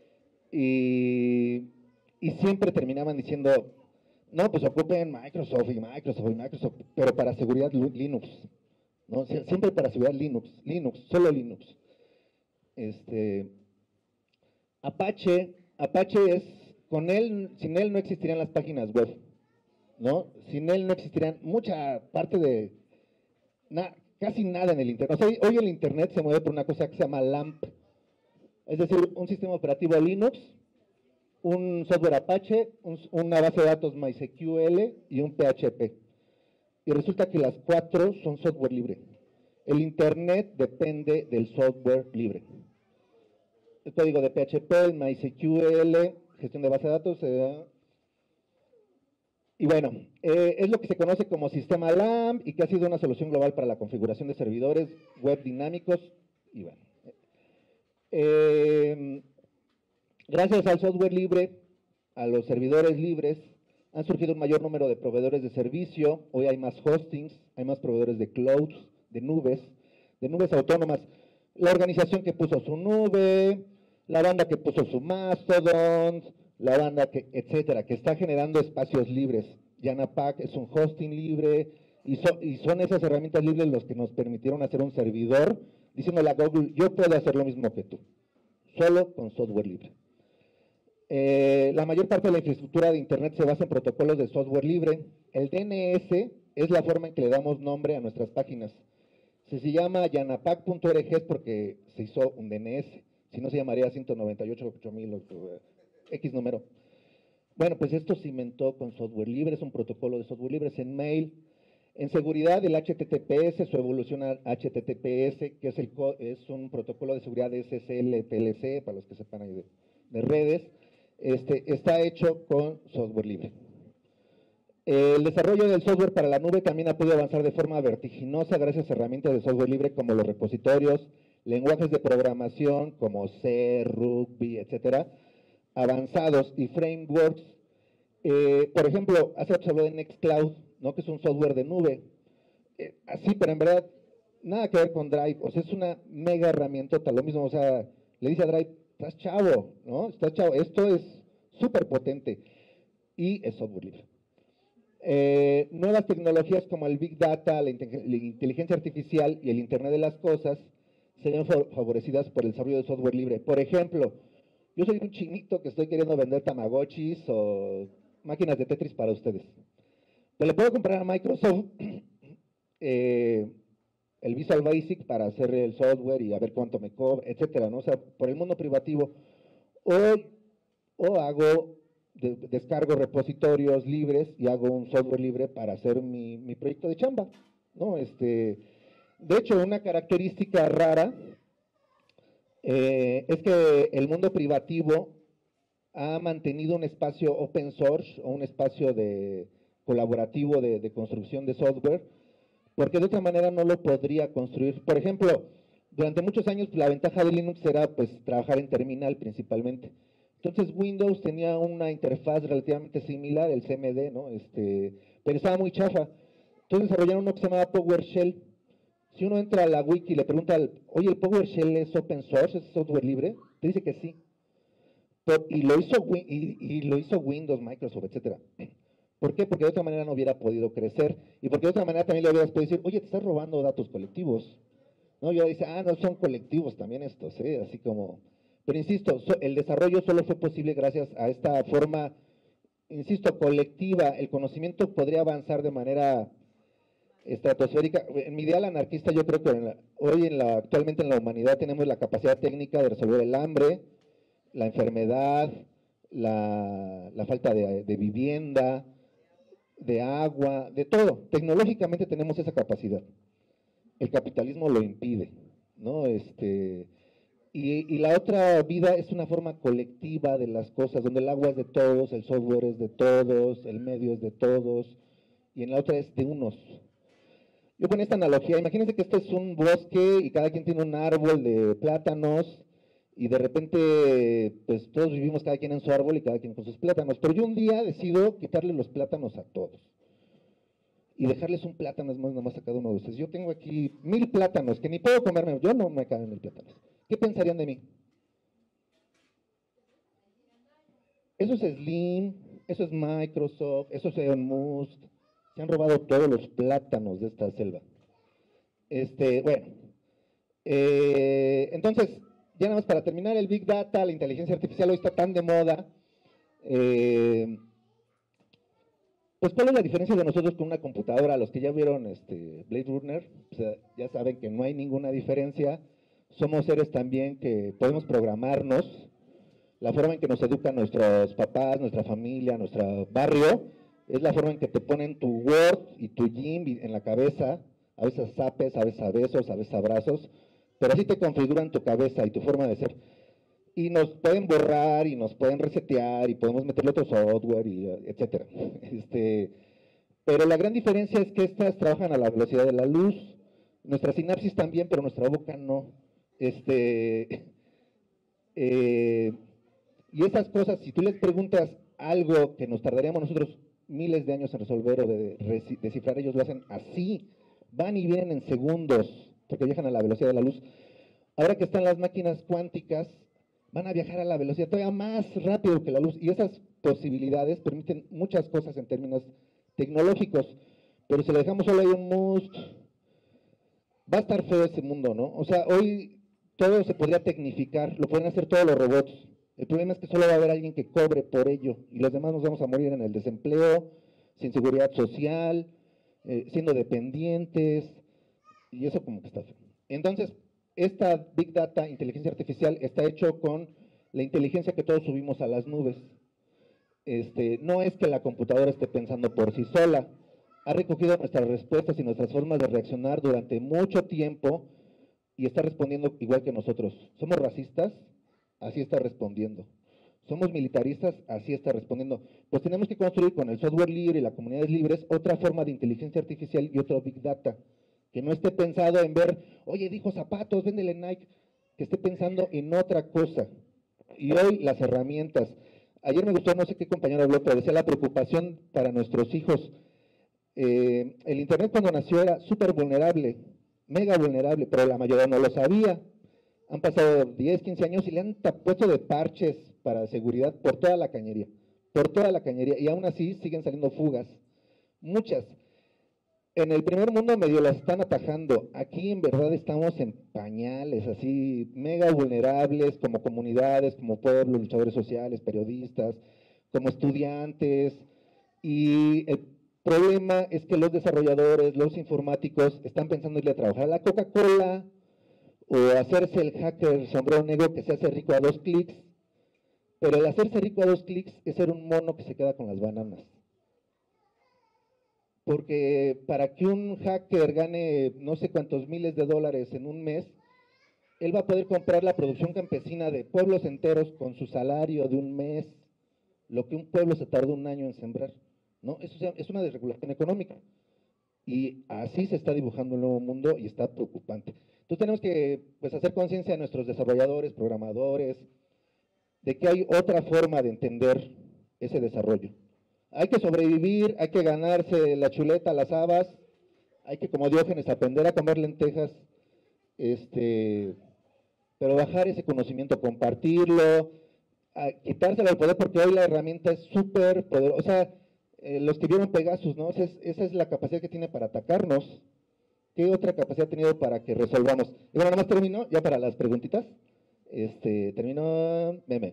y, y siempre terminaban diciendo, no, pues ocupen Microsoft y Microsoft y Microsoft, pero para seguridad Linux, ¿no? Siempre para seguridad Linux, Linux, solo Linux. Este, Apache, Apache es, con él, sin él no existirían las páginas web, ¿no? Sin él no existirían mucha parte de, na, casi nada en el Internet. O sea, hoy el Internet se mueve por una cosa que se llama LAMP, es decir, un sistema operativo Linux, un software Apache, un, una base de datos MySQL y un P H P. Y resulta que las cuatro son software libre. El Internet depende del software libre. El código de P H P, el MySQL, gestión de base de datos. Eh, y bueno, eh, es lo que se conoce como sistema LAMP y que ha sido una solución global para la configuración de servidores web dinámicos. Y bueno, eh, gracias al software libre, a los servidores libres, han surgido un mayor número de proveedores de servicio. Hoy hay más hostings, hay más proveedores de clouds, de nubes, de nubes autónomas. La organización que puso su nube, la banda que puso su Mastodon, la banda que, etcétera, que está generando espacios libres. Yanapack es un hosting libre y, so, y son esas herramientas libres los que nos permitieron hacer un servidor diciéndole a Google, yo puedo hacer lo mismo que tú, solo con software libre. Eh, la mayor parte de la infraestructura de Internet se basa en protocolos de software libre. El D N S es la forma en que le damos nombre a nuestras páginas. Si se llama yanapack punto org es porque se hizo un D N S, si no se llamaría ciento noventa y ocho mil X número. Bueno, pues esto se inventó con software libre, es un protocolo de software libre, es en mail. En seguridad, el H T T P S, su evolución a H T T P S, que es, el, es un protocolo de seguridad de S S L T L C, para los que sepan ahí de, de redes, este, está hecho con software libre. El desarrollo del software para la nube también ha podido avanzar de forma vertiginosa gracias a herramientas de software libre como los repositorios, lenguajes de programación como C, Ruby, etcétera, avanzados y frameworks. Eh, por ejemplo, hace rato se habló de Nextcloud, ¿no? Que es un software de nube. Eh, así, pero en verdad, nada que ver con Drive. O sea, es una mega herramienta, lo mismo, o sea, le dice a Drive, estás chavo, ¿no? Estás chavo. Esto es súper potente y es software libre. Eh, nuevas tecnologías como el Big Data, la, la inteligencia artificial y el Internet de las cosas se ven favorecidas por el desarrollo de software libre. Por ejemplo, yo soy un chinito que estoy queriendo vender Tamagotchis o máquinas de Tetris para ustedes. Pero le puedo comprar a Microsoft eh, el Visual Basic para hacer el software y a ver cuánto me cobra, etcétera, ¿no? O sea, por el mundo privativo. O, o hago, de, descargo repositorios libres y hago un software libre para hacer mi, mi proyecto de chamba, ¿no? Este, de hecho, una característica rara eh, es que el mundo privativo ha mantenido un espacio open source o un espacio de colaborativo de, de construcción de software, porque de otra manera no lo podría construir. Por ejemplo, durante muchos años la ventaja de Linux era pues trabajar en terminal principalmente. Entonces Windows tenía una interfaz relativamente similar, el C M D, ¿no? Este, pero estaba muy chafa. Entonces desarrollaron uno que se llamaba PowerShell. Si uno entra a la wiki y le pregunta, oye, ¿el PowerShell es open source, es software libre? Te dice que sí. Pero, y, lo hizo, y, y lo hizo Windows, Microsoft, etcétera. ¿Por qué? Porque de otra manera no hubiera podido crecer. Y porque de otra manera también le hubieras podido decir, oye, te estás robando datos colectivos. ¿No? Yo dice, ah, no, son colectivos también estos, ¿eh? Así como... Pero insisto, so, el desarrollo solo fue posible gracias a esta forma, insisto, colectiva. El conocimiento podría avanzar de manera estratosférica. En mi ideal anarquista, yo creo que en la, hoy en la, actualmente en la humanidad tenemos la capacidad técnica de resolver el hambre, la enfermedad, la, la falta de, de vivienda, de agua, de todo. Tecnológicamente tenemos esa capacidad. El capitalismo lo impide, ¿no? Este, y, y la otra vida es una forma colectiva de las cosas, donde el agua es de todos, el software es de todos, el medio es de todos, y en la otra es de unos. Yo pongo esta analogía, imagínense que este es un bosque y cada quien tiene un árbol de plátanos, y de repente, pues todos vivimos cada quien en su árbol y cada quien con sus plátanos, pero yo un día decido quitarle los plátanos a todos y dejarles un plátano es más nada más a cada uno de ustedes. Yo tengo aquí mil plátanos que ni puedo comerme, yo no me caben mil plátanos. ¿Qué pensarían de mí? Eso es Slim, eso es Microsoft, eso es Elon Musk, se han robado todos los plátanos de esta selva. Este, bueno, eh, entonces, ya nada más para terminar, el Big Data, la inteligencia artificial hoy está tan de moda. Eh, pues, ¿cuál es la diferencia de nosotros con una computadora? Los que ya vieron este, Blade Runner, o sea, ya saben que no hay ninguna diferencia. Somos seres también que podemos programarnos. la forma en que nos educan nuestros papás, nuestra familia, nuestro barrio, es la forma en que te ponen tu Word y tu Gym en la cabeza, a veces zapes, a veces a besos, a veces abrazos, pero así te configuran tu cabeza y tu forma de ser. Y nos pueden borrar y nos pueden resetear y podemos meterle otro software, y etcétera. Este, pero la gran diferencia es que estas trabajan a la velocidad de la luz, nuestra sinapsis también, pero nuestra boca no. Este, eh, y esas cosas, si tú les preguntas algo que nos tardaríamos nosotros miles de años en resolver o de descifrar, ellos lo hacen así, van y vienen en segundos, porque viajan a la velocidad de la luz. Ahora que están las máquinas cuánticas, van a viajar a la velocidad todavía más rápido que la luz, y esas posibilidades permiten muchas cosas en términos tecnológicos, pero si le dejamos solo a Elon Musk, va a estar feo ese mundo, ¿no? O sea, hoy todo se podría tecnificar, lo pueden hacer todos los robots. El problema es que solo va a haber alguien que cobre por ello, y los demás nos vamos a morir en el desempleo, sin seguridad social, eh, siendo dependientes, y eso como que está feo. Entonces, esta Big Data, inteligencia artificial, está hecho con la inteligencia que todos subimos a las nubes. Este, no es que la computadora esté pensando por sí sola, ha recogido nuestras respuestas y nuestras formas de reaccionar durante mucho tiempo y está respondiendo igual que nosotros. ¿Somos racistas? Así está respondiendo. ¿Somos militaristas? Así está respondiendo. Pues tenemos que construir con el software libre y las comunidades libres otra forma de inteligencia artificial y otro Big Data, que no esté pensado en ver, oye, dijo zapatos, véndele Nike, que esté pensando en otra cosa. Y hoy las herramientas. Ayer me gustó, no sé qué compañero habló, pero decía la preocupación para nuestros hijos. Eh, el Internet cuando nació era súper vulnerable, mega vulnerable, pero la mayoría no lo sabía. Han pasado diez, quince años y le han puesto de parches para seguridad por toda la cañería, por toda la cañería, y aún así siguen saliendo fugas, muchas. En el primer mundo medio las están atajando, aquí en verdad estamos en pañales, así mega vulnerables como comunidades, como pueblos, luchadores sociales, periodistas, como estudiantes, y el problema es que los desarrolladores, los informáticos, están pensando irle a trabajar a la Coca-Cola o hacerse el hacker sombrero negro que se hace rico a dos clics, pero el hacerse rico a dos clics es ser un mono que se queda con las bananas. Porque para que un hacker gane no sé cuántos miles de dólares en un mes, él va a poder comprar la producción campesina de pueblos enteros con su salario de un mes, lo que un pueblo se tardó un año en sembrar, ¿no? Eso es una desregulación económica. Y así se está dibujando un nuevo mundo y está preocupante. Entonces tenemos que pues, hacer conciencia a nuestros desarrolladores, programadores, de que hay otra forma de entender ese desarrollo. Hay que sobrevivir, hay que ganarse la chuleta, las habas, hay que, como Diógenes, aprender a comer lentejas, este, pero bajar ese conocimiento, compartirlo, quitárselo al poder, porque hoy la herramienta es súper poderosa. O sea, eh, los que vieron Pegasus, ¿no? Esa es, esa es la capacidad que tiene para atacarnos. ¿Qué otra capacidad ha tenido para que resolvamos? Y bueno, nada más termino, ya para las preguntitas. Este, termino, meme.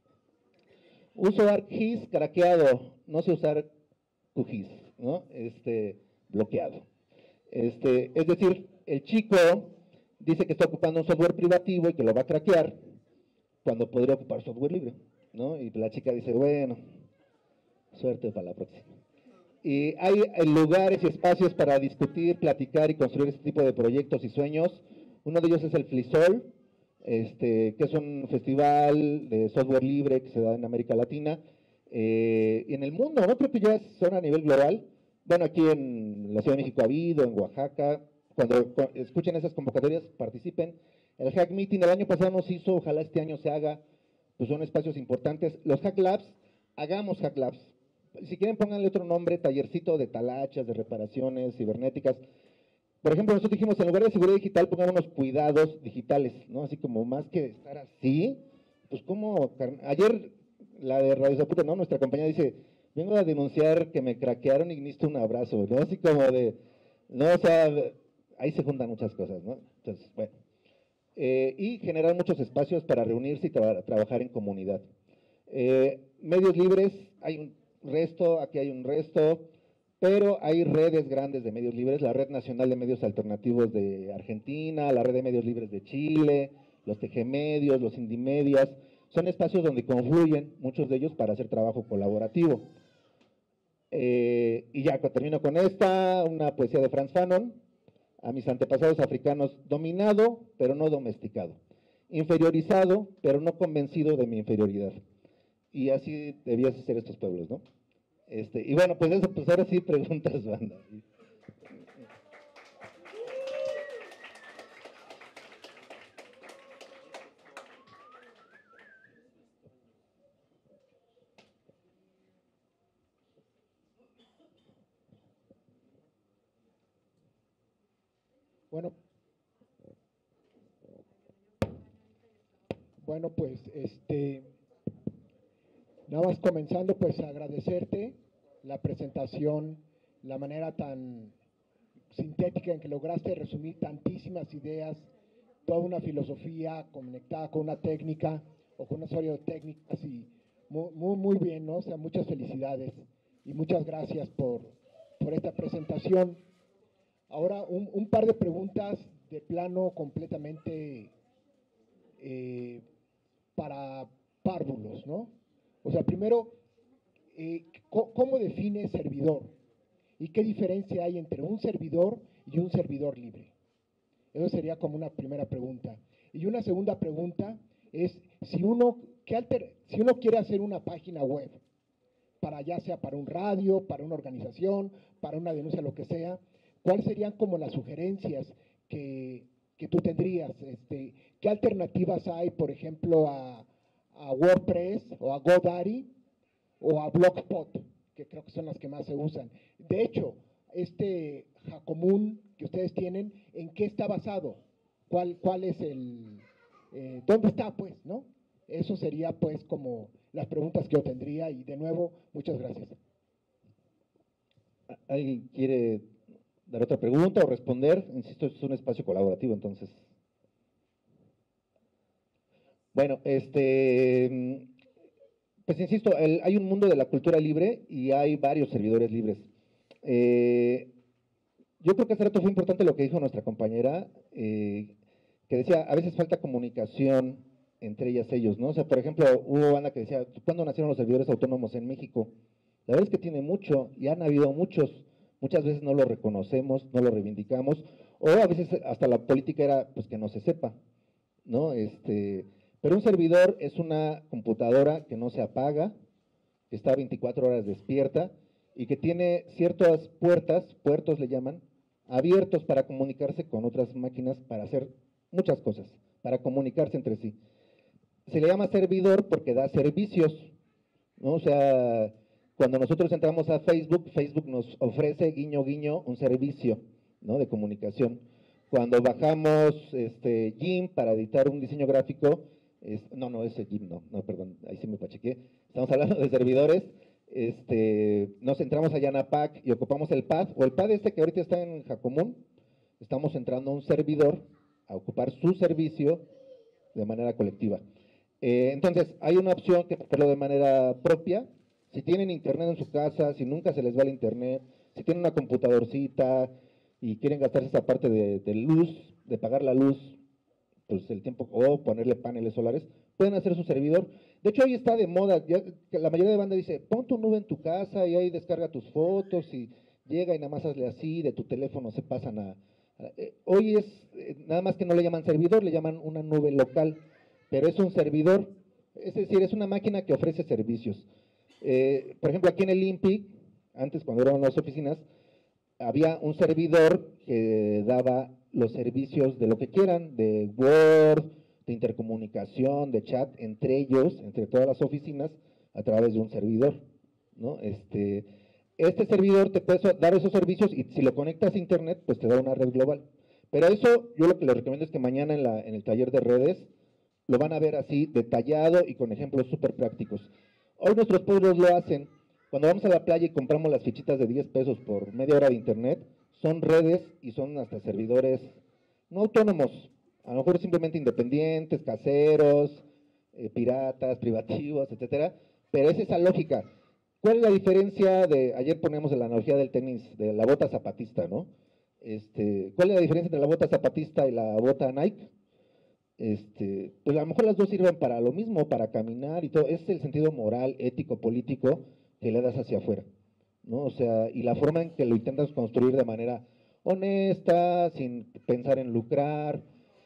Uso ArcGIS craqueado, no sé usar Q G I S, ¿no? Este, bloqueado. Este, es decir, el chico dice que está ocupando un software privativo y que lo va a craquear cuando podría ocupar software libre, ¿no? Y la chica dice, bueno, suerte para la próxima. Y hay lugares y espacios para discutir, platicar y construir este tipo de proyectos y sueños. Uno de ellos es el FLISOL, este, que es un festival de software libre que se da en América Latina eh, y en el mundo, ¿no? Creo que ya son a nivel global. Bueno, aquí en la Ciudad de México ha habido, en Oaxaca. Cuando, cuando escuchen esas convocatorias, participen. El Hack Meeting del año pasado nos hizo, ojalá este año se haga, pues son espacios importantes. Los Hack Labs, hagamos Hack Labs. Si quieren, pónganle otro nombre, tallercito de talachas, de reparaciones cibernéticas. Por ejemplo, nosotros dijimos, en lugar de seguridad digital, pongan unos cuidados digitales, ¿no? Así como más que estar así, pues como, ayer la de Radio Zaputa, ¿no? Nuestra compañía dice, vengo a denunciar que me craquearon y necesito un abrazo, ¿no? Así como de, no, o sea, ahí se juntan muchas cosas, ¿no? Entonces, bueno. Eh, y generar muchos espacios para reunirse y tra trabajar en comunidad. Eh, medios libres, hay un resto, aquí hay un resto, pero hay redes grandes de medios libres, la Red Nacional de Medios Alternativos de Argentina, la Red de Medios Libres de Chile, los T G Medios, los Indimedias, son espacios donde confluyen muchos de ellos para hacer trabajo colaborativo. Eh, y ya termino con esta, una poesía de Frantz Fanon: a mis antepasados africanos, dominado, pero no domesticado, inferiorizado, pero no convencido de mi inferioridad. Y así debías ser estos pueblos, ¿no? Este, y bueno, pues eso, pues ahora sí, preguntas, banda. Bueno, bueno, pues, este, nada más comenzando, pues agradecerte la presentación, la manera tan sintética en que lograste resumir tantísimas ideas, toda una filosofía conectada con una técnica o con una serie de técnicas, y muy, muy, muy bien, ¿no? O sea, muchas felicidades y muchas gracias por, por esta presentación. Ahora, un, un par de preguntas de plano completamente eh, para párvulos, ¿no? O sea, primero, eh, ¿cómo define servidor? ¿Y qué diferencia hay entre un servidor y un servidor libre? Eso sería como una primera pregunta. Y una segunda pregunta es, si uno, ¿qué alter, si uno quiere hacer una página web, para ya sea para un radio, para una organización, para una denuncia, lo que sea, ¿cuáles serían como las sugerencias que, que tú tendrías? Este, ¿qué alternativas hay, por ejemplo, a, a WordPress o a GoDaddy o a Blogspot, que creo que son las que más se usan? De hecho, este Jacomún que ustedes tienen, ¿en qué está basado? ¿Cuál, cuál es el, eh, dónde está, pues, no? Eso sería, pues, como las preguntas que yo tendría, y de nuevo, muchas gracias. ¿Alguien quiere dar otra pregunta o responder? Insisto, es un espacio colaborativo, entonces. Bueno, este, pues insisto, el, hay un mundo de la cultura libre y hay varios servidores libres. Eh, yo creo que hace rato fue importante lo que dijo nuestra compañera, eh, que decía, a veces falta comunicación entre ellas ellos, ¿no? O sea, por ejemplo, hubo banda que decía, ¿cuándo nacieron los servidores autónomos en México? La verdad es que tiene mucho, y han habido muchos, muchas veces no lo reconocemos, no lo reivindicamos, o a veces hasta la política era, pues, que no se sepa, ¿no? Este, pero un servidor es una computadora que no se apaga, que está veinticuatro horas despierta, y que tiene ciertas puertas, puertos le llaman, abiertos para comunicarse con otras máquinas, para hacer muchas cosas, para comunicarse entre sí. Se le llama servidor porque da servicios, ¿no? O sea, cuando nosotros entramos a Facebook, Facebook nos ofrece, guiño, guiño, un servicio, ¿no?, de comunicación. Cuando bajamos este, Gimp para editar un diseño gráfico, es, no, no, ese Gimp no, no, perdón, ahí sí me pachequé. Estamos hablando de servidores. Este, nos entramos a Yanapac y ocupamos el pad, o el pad este que ahorita está en Jacomún. Estamos entrando a un servidor a ocupar su servicio de manera colectiva. Eh, entonces, hay una opción que hacerlo de manera propia. Si tienen internet en su casa, si nunca se les va el internet, si tienen una computadorcita y quieren gastarse esa parte de, de luz, de pagar la luz, pues el tiempo, o ponerle paneles solares, pueden hacer su servidor. De hecho, hoy está de moda, ya que la mayoría de banda dice, pon tu nube en tu casa y ahí descarga tus fotos y llega y nada más hazle así, de tu teléfono se pasan a... a eh, hoy es, eh, nada más que no le llaman servidor, le llaman una nube local, pero es un servidor, es decir, es una máquina que ofrece servicios. Eh, por ejemplo, aquí en el INPI, antes cuando eran las oficinas, había un servidor que daba los servicios de lo que quieran, de Word, de intercomunicación, de chat, entre ellos, entre todas las oficinas, a través de un servidor, ¿no? Este, este servidor te puede dar esos servicios y si lo conectas a internet, pues te da una red global. Pero eso, yo lo que les recomiendo es que mañana en, la, en el taller de redes lo van a ver así, detallado y con ejemplos súper prácticos. Hoy nuestros pueblos lo hacen. Cuando vamos a la playa y compramos las fichitas de diez pesos por media hora de internet, son redes y son hasta servidores no autónomos, a lo mejor simplemente independientes, caseros, eh, piratas, privativos, etcétera, pero es esa lógica. ¿Cuál es la diferencia de, ayer poníamos la analogía del tenis, de la bota zapatista, ¿no? Este, ¿cuál es la diferencia entre la bota zapatista y la bota Nike? este, pues a lo mejor las dos sirven para lo mismo, para caminar y todo. Ese es el sentido moral, ético, político que le das hacia afuera, ¿no? O sea, y la forma en que lo intentas construir de manera honesta, sin pensar en lucrar.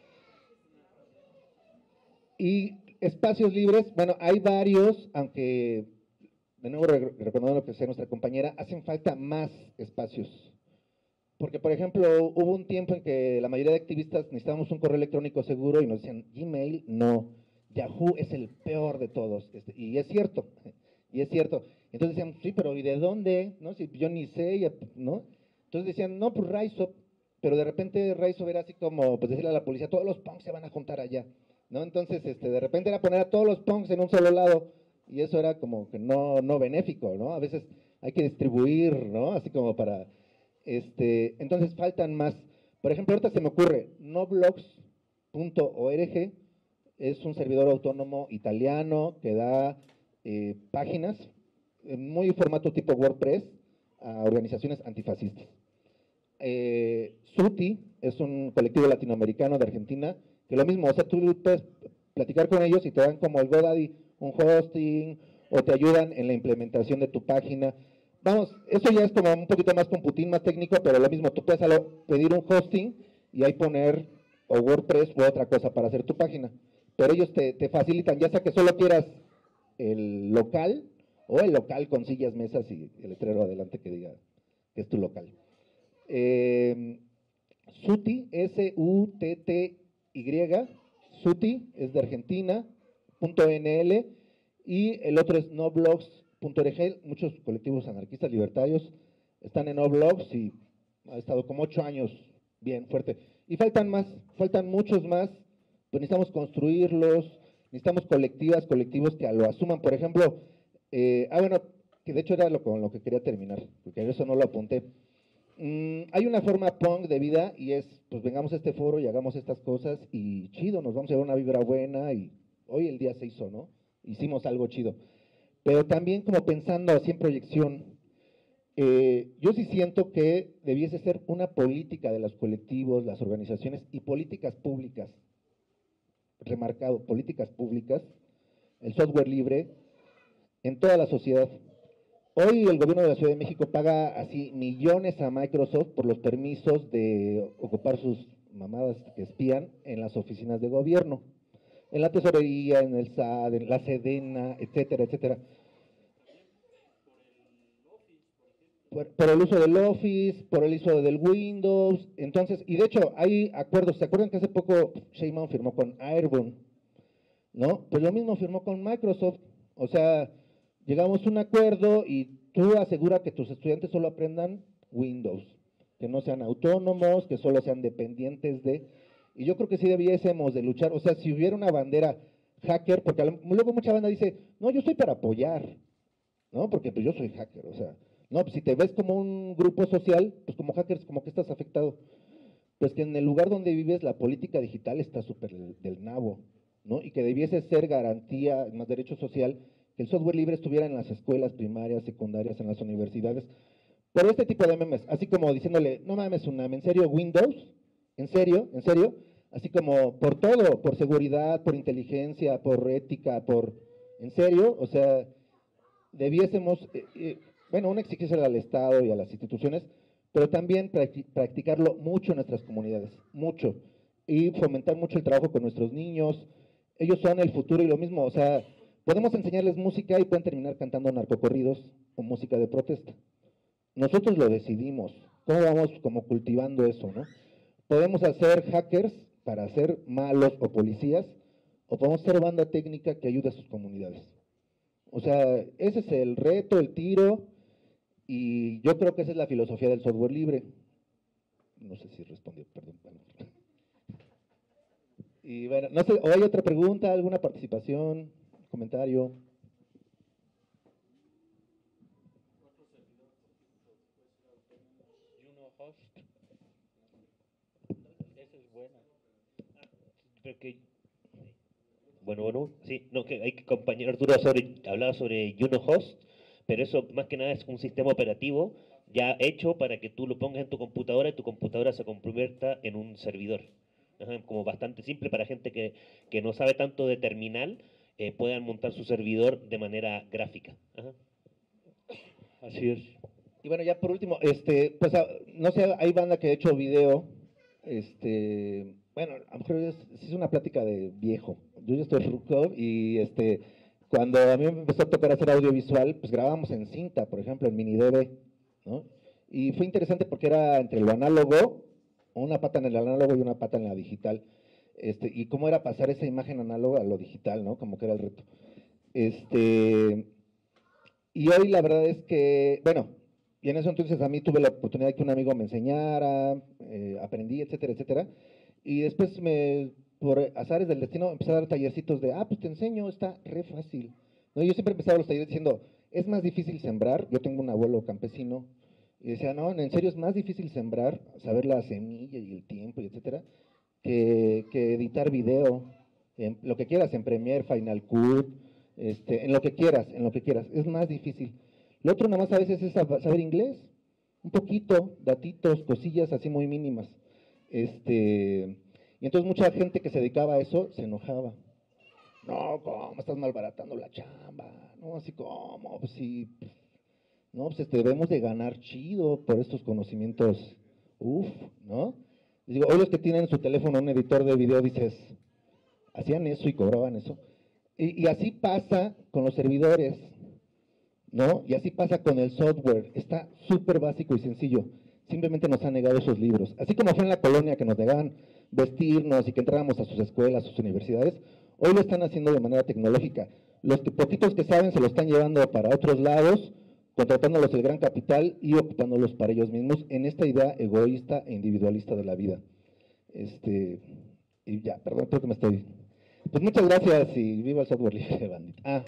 Y espacios libres, bueno, hay varios, aunque, de nuevo, recordando lo que decía nuestra compañera, hacen falta más espacios. Porque, por ejemplo, hubo un tiempo en que la mayoría de activistas necesitábamos un correo electrónico seguro y nos decían, Gmail, no, Yahoo es el peor de todos. Este, y es cierto, y es cierto. Entonces decían, sí, pero ¿y de dónde? ¿No? Si yo ni sé, ¿no? Entonces decían, no, pues Raizop, pero de repente Raizop era así como, pues decirle a la policía, todos los punks se van a juntar allá, ¿no? Entonces, este, de repente era poner a todos los punks en un solo lado, y eso era como que no, no benéfico, ¿no? A veces hay que distribuir, ¿no? Así como para... Este, entonces faltan más. Por ejemplo, ahorita se me ocurre, noblogs punto org es un servidor autónomo italiano que da eh, páginas en muy formato tipo WordPress a organizaciones antifascistas. Eh, SUTI es un colectivo latinoamericano de Argentina, que lo mismo, o sea, tú puedes platicar con ellos y te dan como el GoDaddy un hosting o te ayudan en la implementación de tu página. Vamos, eso ya es como un poquito más computín, más técnico, pero lo mismo, tú puedes pedir un hosting y ahí poner o WordPress u otra cosa para hacer tu página. Pero ellos te, te facilitan, ya sea que solo quieras el local o el local con sillas, mesas y el letrero adelante que diga que es tu local. Eh, SUTI, S U T T Y, SUTI es de Argentina, .nl, y el otro es noblogs punto org. Muchos colectivos anarquistas libertarios están en noblogs y ha estado como ocho años bien fuerte. Y faltan más, faltan muchos más, pues necesitamos construirlos, necesitamos colectivas, colectivos que lo asuman. Por ejemplo, eh, ah, bueno, que de hecho era lo, con lo que quería terminar, porque eso no lo apunté. Mm, hay una forma punk de vida y es, pues vengamos a este foro y hagamos estas cosas y chido, nos vamos a llevar una vibra buena y hoy el día se hizo, ¿no? Hicimos algo chido. Pero también como pensando así en proyección, eh, yo sí siento que debiese ser una política de los colectivos, las organizaciones y políticas públicas, remarcado, políticas públicas, el software libre en toda la sociedad. Hoy el gobierno de la Ciudad de México paga así millones a Microsoft por los permisos de ocupar sus mamadas que espían en las oficinas de gobierno, en la tesorería, en el S A D, en la Sedena, etcétera, etcétera. Por, por el uso del Office, por el uso del Windows, entonces, y de hecho hay acuerdos, ¿se acuerdan que hace poco Sheinbaum firmó con Airborne? ¿No? Pues lo mismo firmó con Microsoft, o sea, llegamos a un acuerdo y tú asegura que tus estudiantes solo aprendan Windows, que no sean autónomos, que solo sean dependientes de, y yo creo que sí debiésemos de luchar, o sea, si hubiera una bandera hacker, porque luego mucha banda dice, no, yo estoy para apoyar, ¿no? Porque pues yo soy hacker, o sea, no, pues si te ves como un grupo social, pues como hackers, como que estás afectado, pues que en el lugar donde vives la política digital está súper del nabo, ¿no? Y que debiese ser garantía, más derecho social, que el software libre estuviera en las escuelas primarias, secundarias, en las universidades, por este tipo de memes, así como diciéndole, no mames, Unam, ¿en serio Windows? ¿En serio? ¿En serio? Así como por todo, por seguridad, por inteligencia, por ética, por... ¿En serio? O sea, debiésemos, eh, eh, bueno, una exigencia al Estado y a las instituciones, pero también practicarlo mucho en nuestras comunidades, mucho, y fomentar mucho el trabajo con nuestros niños. Ellos son el futuro y lo mismo, o sea, podemos enseñarles música y pueden terminar cantando narcocorridos o música de protesta. Nosotros lo decidimos, cómo vamos como cultivando eso, ¿no? Podemos hacer hackers para ser malos o policías, o podemos ser banda técnica que ayude a sus comunidades. O sea, ese es el reto, el tiro, y yo creo que esa es la filosofía del software libre. No sé si respondió, perdón. Y bueno, no sé, ¿o hay otra pregunta, alguna participación, comentario? Esa es buena. Porque, bueno, bueno, sí, no, que hay que compañero Arturo sobre, hablaba sobre Juno-Host, pero eso más que nada es un sistema operativo ya hecho para que tú lo pongas en tu computadora y tu computadora se convierta en un servidor. Ajá, como bastante simple para gente que, que no sabe tanto de terminal, eh, puedan montar su servidor de manera gráfica. Ajá. Así es. Y bueno, ya por último, este, pues a- no sé, hay banda que ha hecho video, este, bueno, a lo mejor es, sí es una plática de viejo. Yo ya estoy ruco y este, cuando a mí me empezó a tocar hacer audiovisual, pues grabábamos en cinta, por ejemplo, en mini D V, ¿no? Y fue interesante porque era entre lo análogo, una pata en el análogo y una pata en la digital. Este, y cómo era pasar esa imagen análoga a lo digital, ¿no? Como que era el reto. Este, y hoy la verdad es que, bueno, y en eso entonces a mí tuve la oportunidad de que un amigo me enseñara, eh, aprendí, etcétera, etcétera. Y después me, por azares del destino, empecé a dar tallercitos de, ah, pues te enseño, está re fácil. ¿No? Yo siempre empezaba los talleres diciendo, es más difícil sembrar, yo tengo un abuelo campesino, y decía, no, en serio es más difícil sembrar, saber la semilla y el tiempo, y etcétera, que, que editar video, en lo que quieras, en Premiere, Final Cut, este, en lo que quieras, en lo que quieras, es más difícil. Lo otro nada más a veces es saber inglés, un poquito, datitos, cosillas así muy mínimas. Este, y entonces mucha gente que se dedicaba a eso se enojaba. No, ¿cómo estás malbaratando la chamba? No, así como, pues sí, no, pues este, debemos de ganar chido por estos conocimientos, uff, ¿no? Les digo, hoy los que tienen en su teléfono un editor de video, dices, hacían eso y cobraban eso. Y, y así pasa con los servidores, ¿no? Y así pasa con el software, está súper básico y sencillo, simplemente nos han negado esos libros. Así como fue en la colonia que nos negaban vestirnos y que entráramos a sus escuelas, a sus universidades, hoy lo están haciendo de manera tecnológica. Los que, poquitos que saben se lo están llevando para otros lados, contratándolos el gran capital y ocupándolos para ellos mismos en esta idea egoísta e individualista de la vida. Este, y ya, perdón, creo que me estoy... Pues muchas gracias y viva el software libre, bandita. Ah.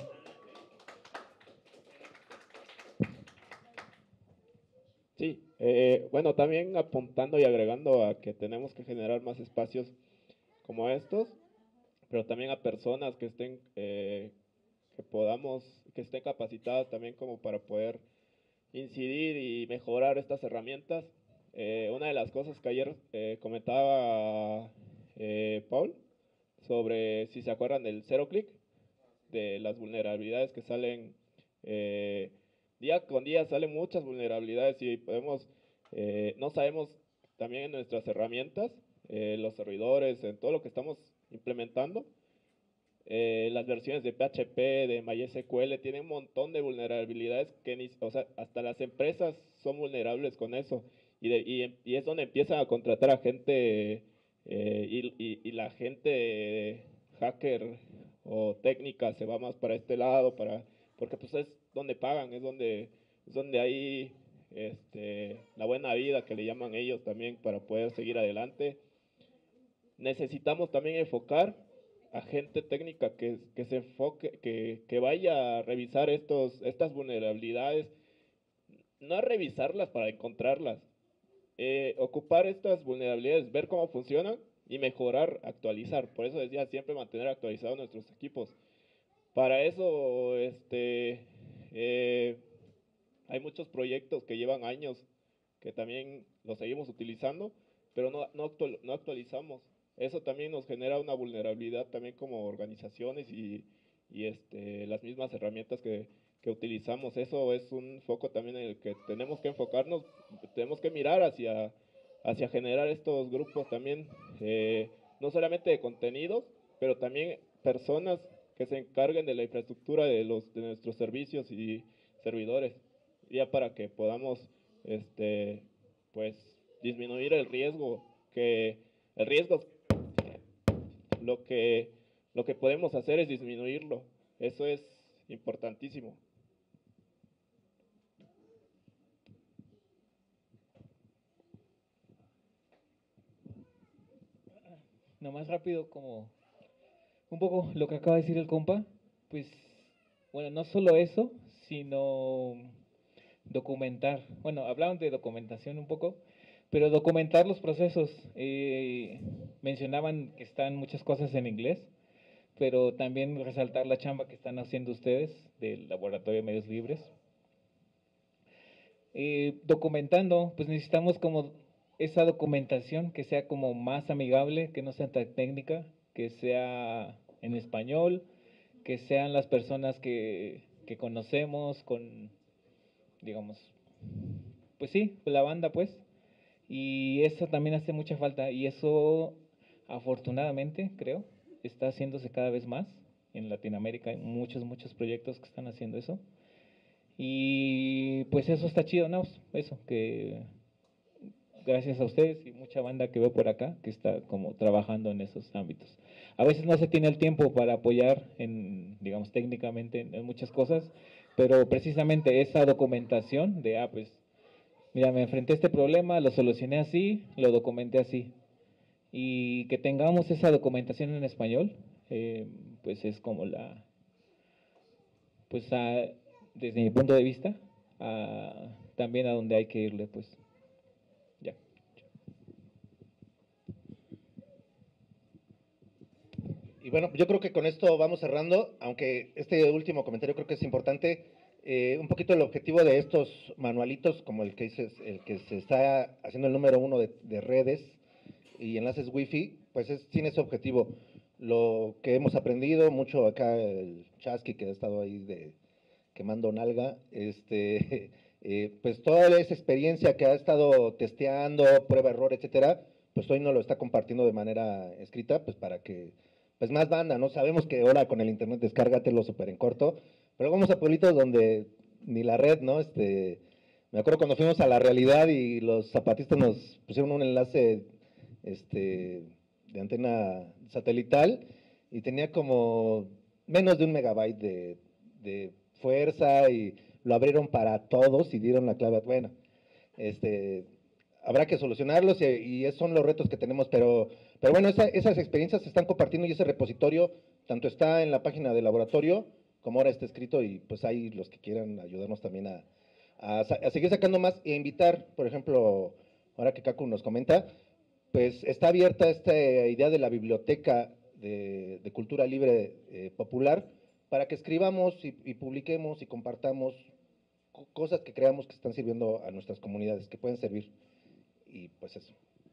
Sí, eh, bueno, también apuntando y agregando a que tenemos que generar más espacios como estos, pero también a personas que estén, eh, que podamos, que estén capacitadas también como para poder incidir y mejorar estas herramientas. Eh, una de las cosas que ayer eh, comentaba eh, Paul, sobre si se acuerdan del cero click, de las vulnerabilidades que salen eh, día con día, salen muchas vulnerabilidades y podemos, eh, no sabemos también en nuestras herramientas, eh, los servidores, en todo lo que estamos implementando, eh, las versiones de P H P, de MySQL, tienen un montón de vulnerabilidades que ni, o sea, hasta las empresas son vulnerables con eso. Y, de, y, y es donde empiezan a contratar a gente eh, y, y, y la gente hacker o técnica se va más para este lado, para, porque pues es donde pagan, es donde, es donde hay este, la buena vida que le llaman ellos también para poder seguir adelante. Necesitamos también enfocar a gente técnica que, que se enfoque, que, que vaya a revisar estos, estas vulnerabilidades, no a revisarlas para encontrarlas, eh, ocupar estas vulnerabilidades, ver cómo funcionan y mejorar, actualizar. Por eso decía siempre mantener actualizados nuestros equipos. Para eso este, eh, hay muchos proyectos que llevan años que también los seguimos utilizando, pero no, no, actual, no actualizamos. Eso también nos genera una vulnerabilidad también como organizaciones y, y este, las mismas herramientas que, que utilizamos. Eso es un foco también en el que tenemos que enfocarnos, tenemos que mirar hacia, hacia generar estos grupos también, eh, no solamente de contenidos, pero también personas que se encarguen de la infraestructura de, los, de nuestros servicios y servidores, ya para que podamos este, pues, disminuir el riesgo, que el riesgo, lo que, lo que podemos hacer es disminuirlo, eso es importantísimo. No, más rápido, como un poco lo que acaba de decir el compa, pues, bueno, no solo eso, sino documentar. Bueno, hablaban de documentación un poco, pero documentar los procesos. Eh, mencionaban que están muchas cosas en inglés, pero también resaltar la chamba que están haciendo ustedes del Laboratorio de Medios Libres. Eh, documentando, pues necesitamos como esa documentación que sea como más amigable, que no sea tan técnica, que sea en español, que sean las personas que, que conocemos con, digamos, pues sí, la banda pues, y eso también hace mucha falta, y eso afortunadamente, creo, está haciéndose cada vez más. En Latinoamérica hay muchos, muchos proyectos que están haciendo eso, y pues eso está chido, ¿no? Eso, que gracias a ustedes y mucha banda que veo por acá que está como trabajando en esos ámbitos. A veces no se tiene el tiempo para apoyar en, digamos, técnicamente en, en muchas cosas, pero precisamente esa documentación de, ah, pues, mira, me enfrenté a este problema, lo solucioné así, lo documenté así, y que tengamos esa documentación en español, eh, pues es como la, pues a, desde mi punto de vista, a, también a donde hay que irle, pues. Ya. Y bueno, yo creo que con esto vamos cerrando, aunque este último comentario creo que es importante. Eh, un poquito el objetivo de estos manualitos, como el que dices, el que se está haciendo el número uno de, de redes y enlaces wifi, pues es, tiene ese objetivo. Lo que hemos aprendido, mucho acá el Chasqui que ha estado ahí de quemando nalga, este, eh, pues toda esa experiencia que ha estado testeando, prueba, error, etcétera, pues hoy nos lo está compartiendo de manera escrita, pues para que, pues más banda, ¿no? Sabemos que ahora con el internet descárgatelo súper en corto, pero vamos a pueblitos donde ni la red, ¿no? Este, me acuerdo cuando fuimos a La Realidad y los zapatistas nos pusieron un enlace, este, de antena satelital y tenía como menos de un megabyte de, de fuerza y lo abrieron para todos y dieron la clave. Bueno, este, habrá que solucionarlos y, y esos son los retos que tenemos, pero, pero bueno, esa, esas experiencias se están compartiendo y ese repositorio tanto está en la página del laboratorio como ahora está escrito y pues hay los que quieran ayudarnos también a, a, a seguir sacando más e invitar, por ejemplo, ahora que Kaku nos comenta, pues está abierta esta idea de la biblioteca de, de cultura libre eh, popular para que escribamos y, y publiquemos y compartamos cosas que creamos que están sirviendo a nuestras comunidades, que pueden servir. Y pues eso.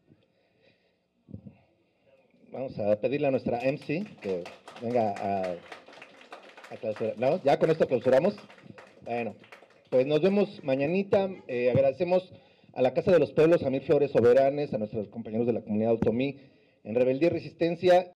Vamos a pedirle a nuestra M C que venga a, a clausurar. ¿No? ¿Ya con esto clausuramos? Bueno, pues nos vemos mañanita. Eh, agradecemos a la Casa de los Pueblos, a Mil Flores Soberanes, a nuestros compañeros de la comunidad Automí, en Rebeldía y Resistencia.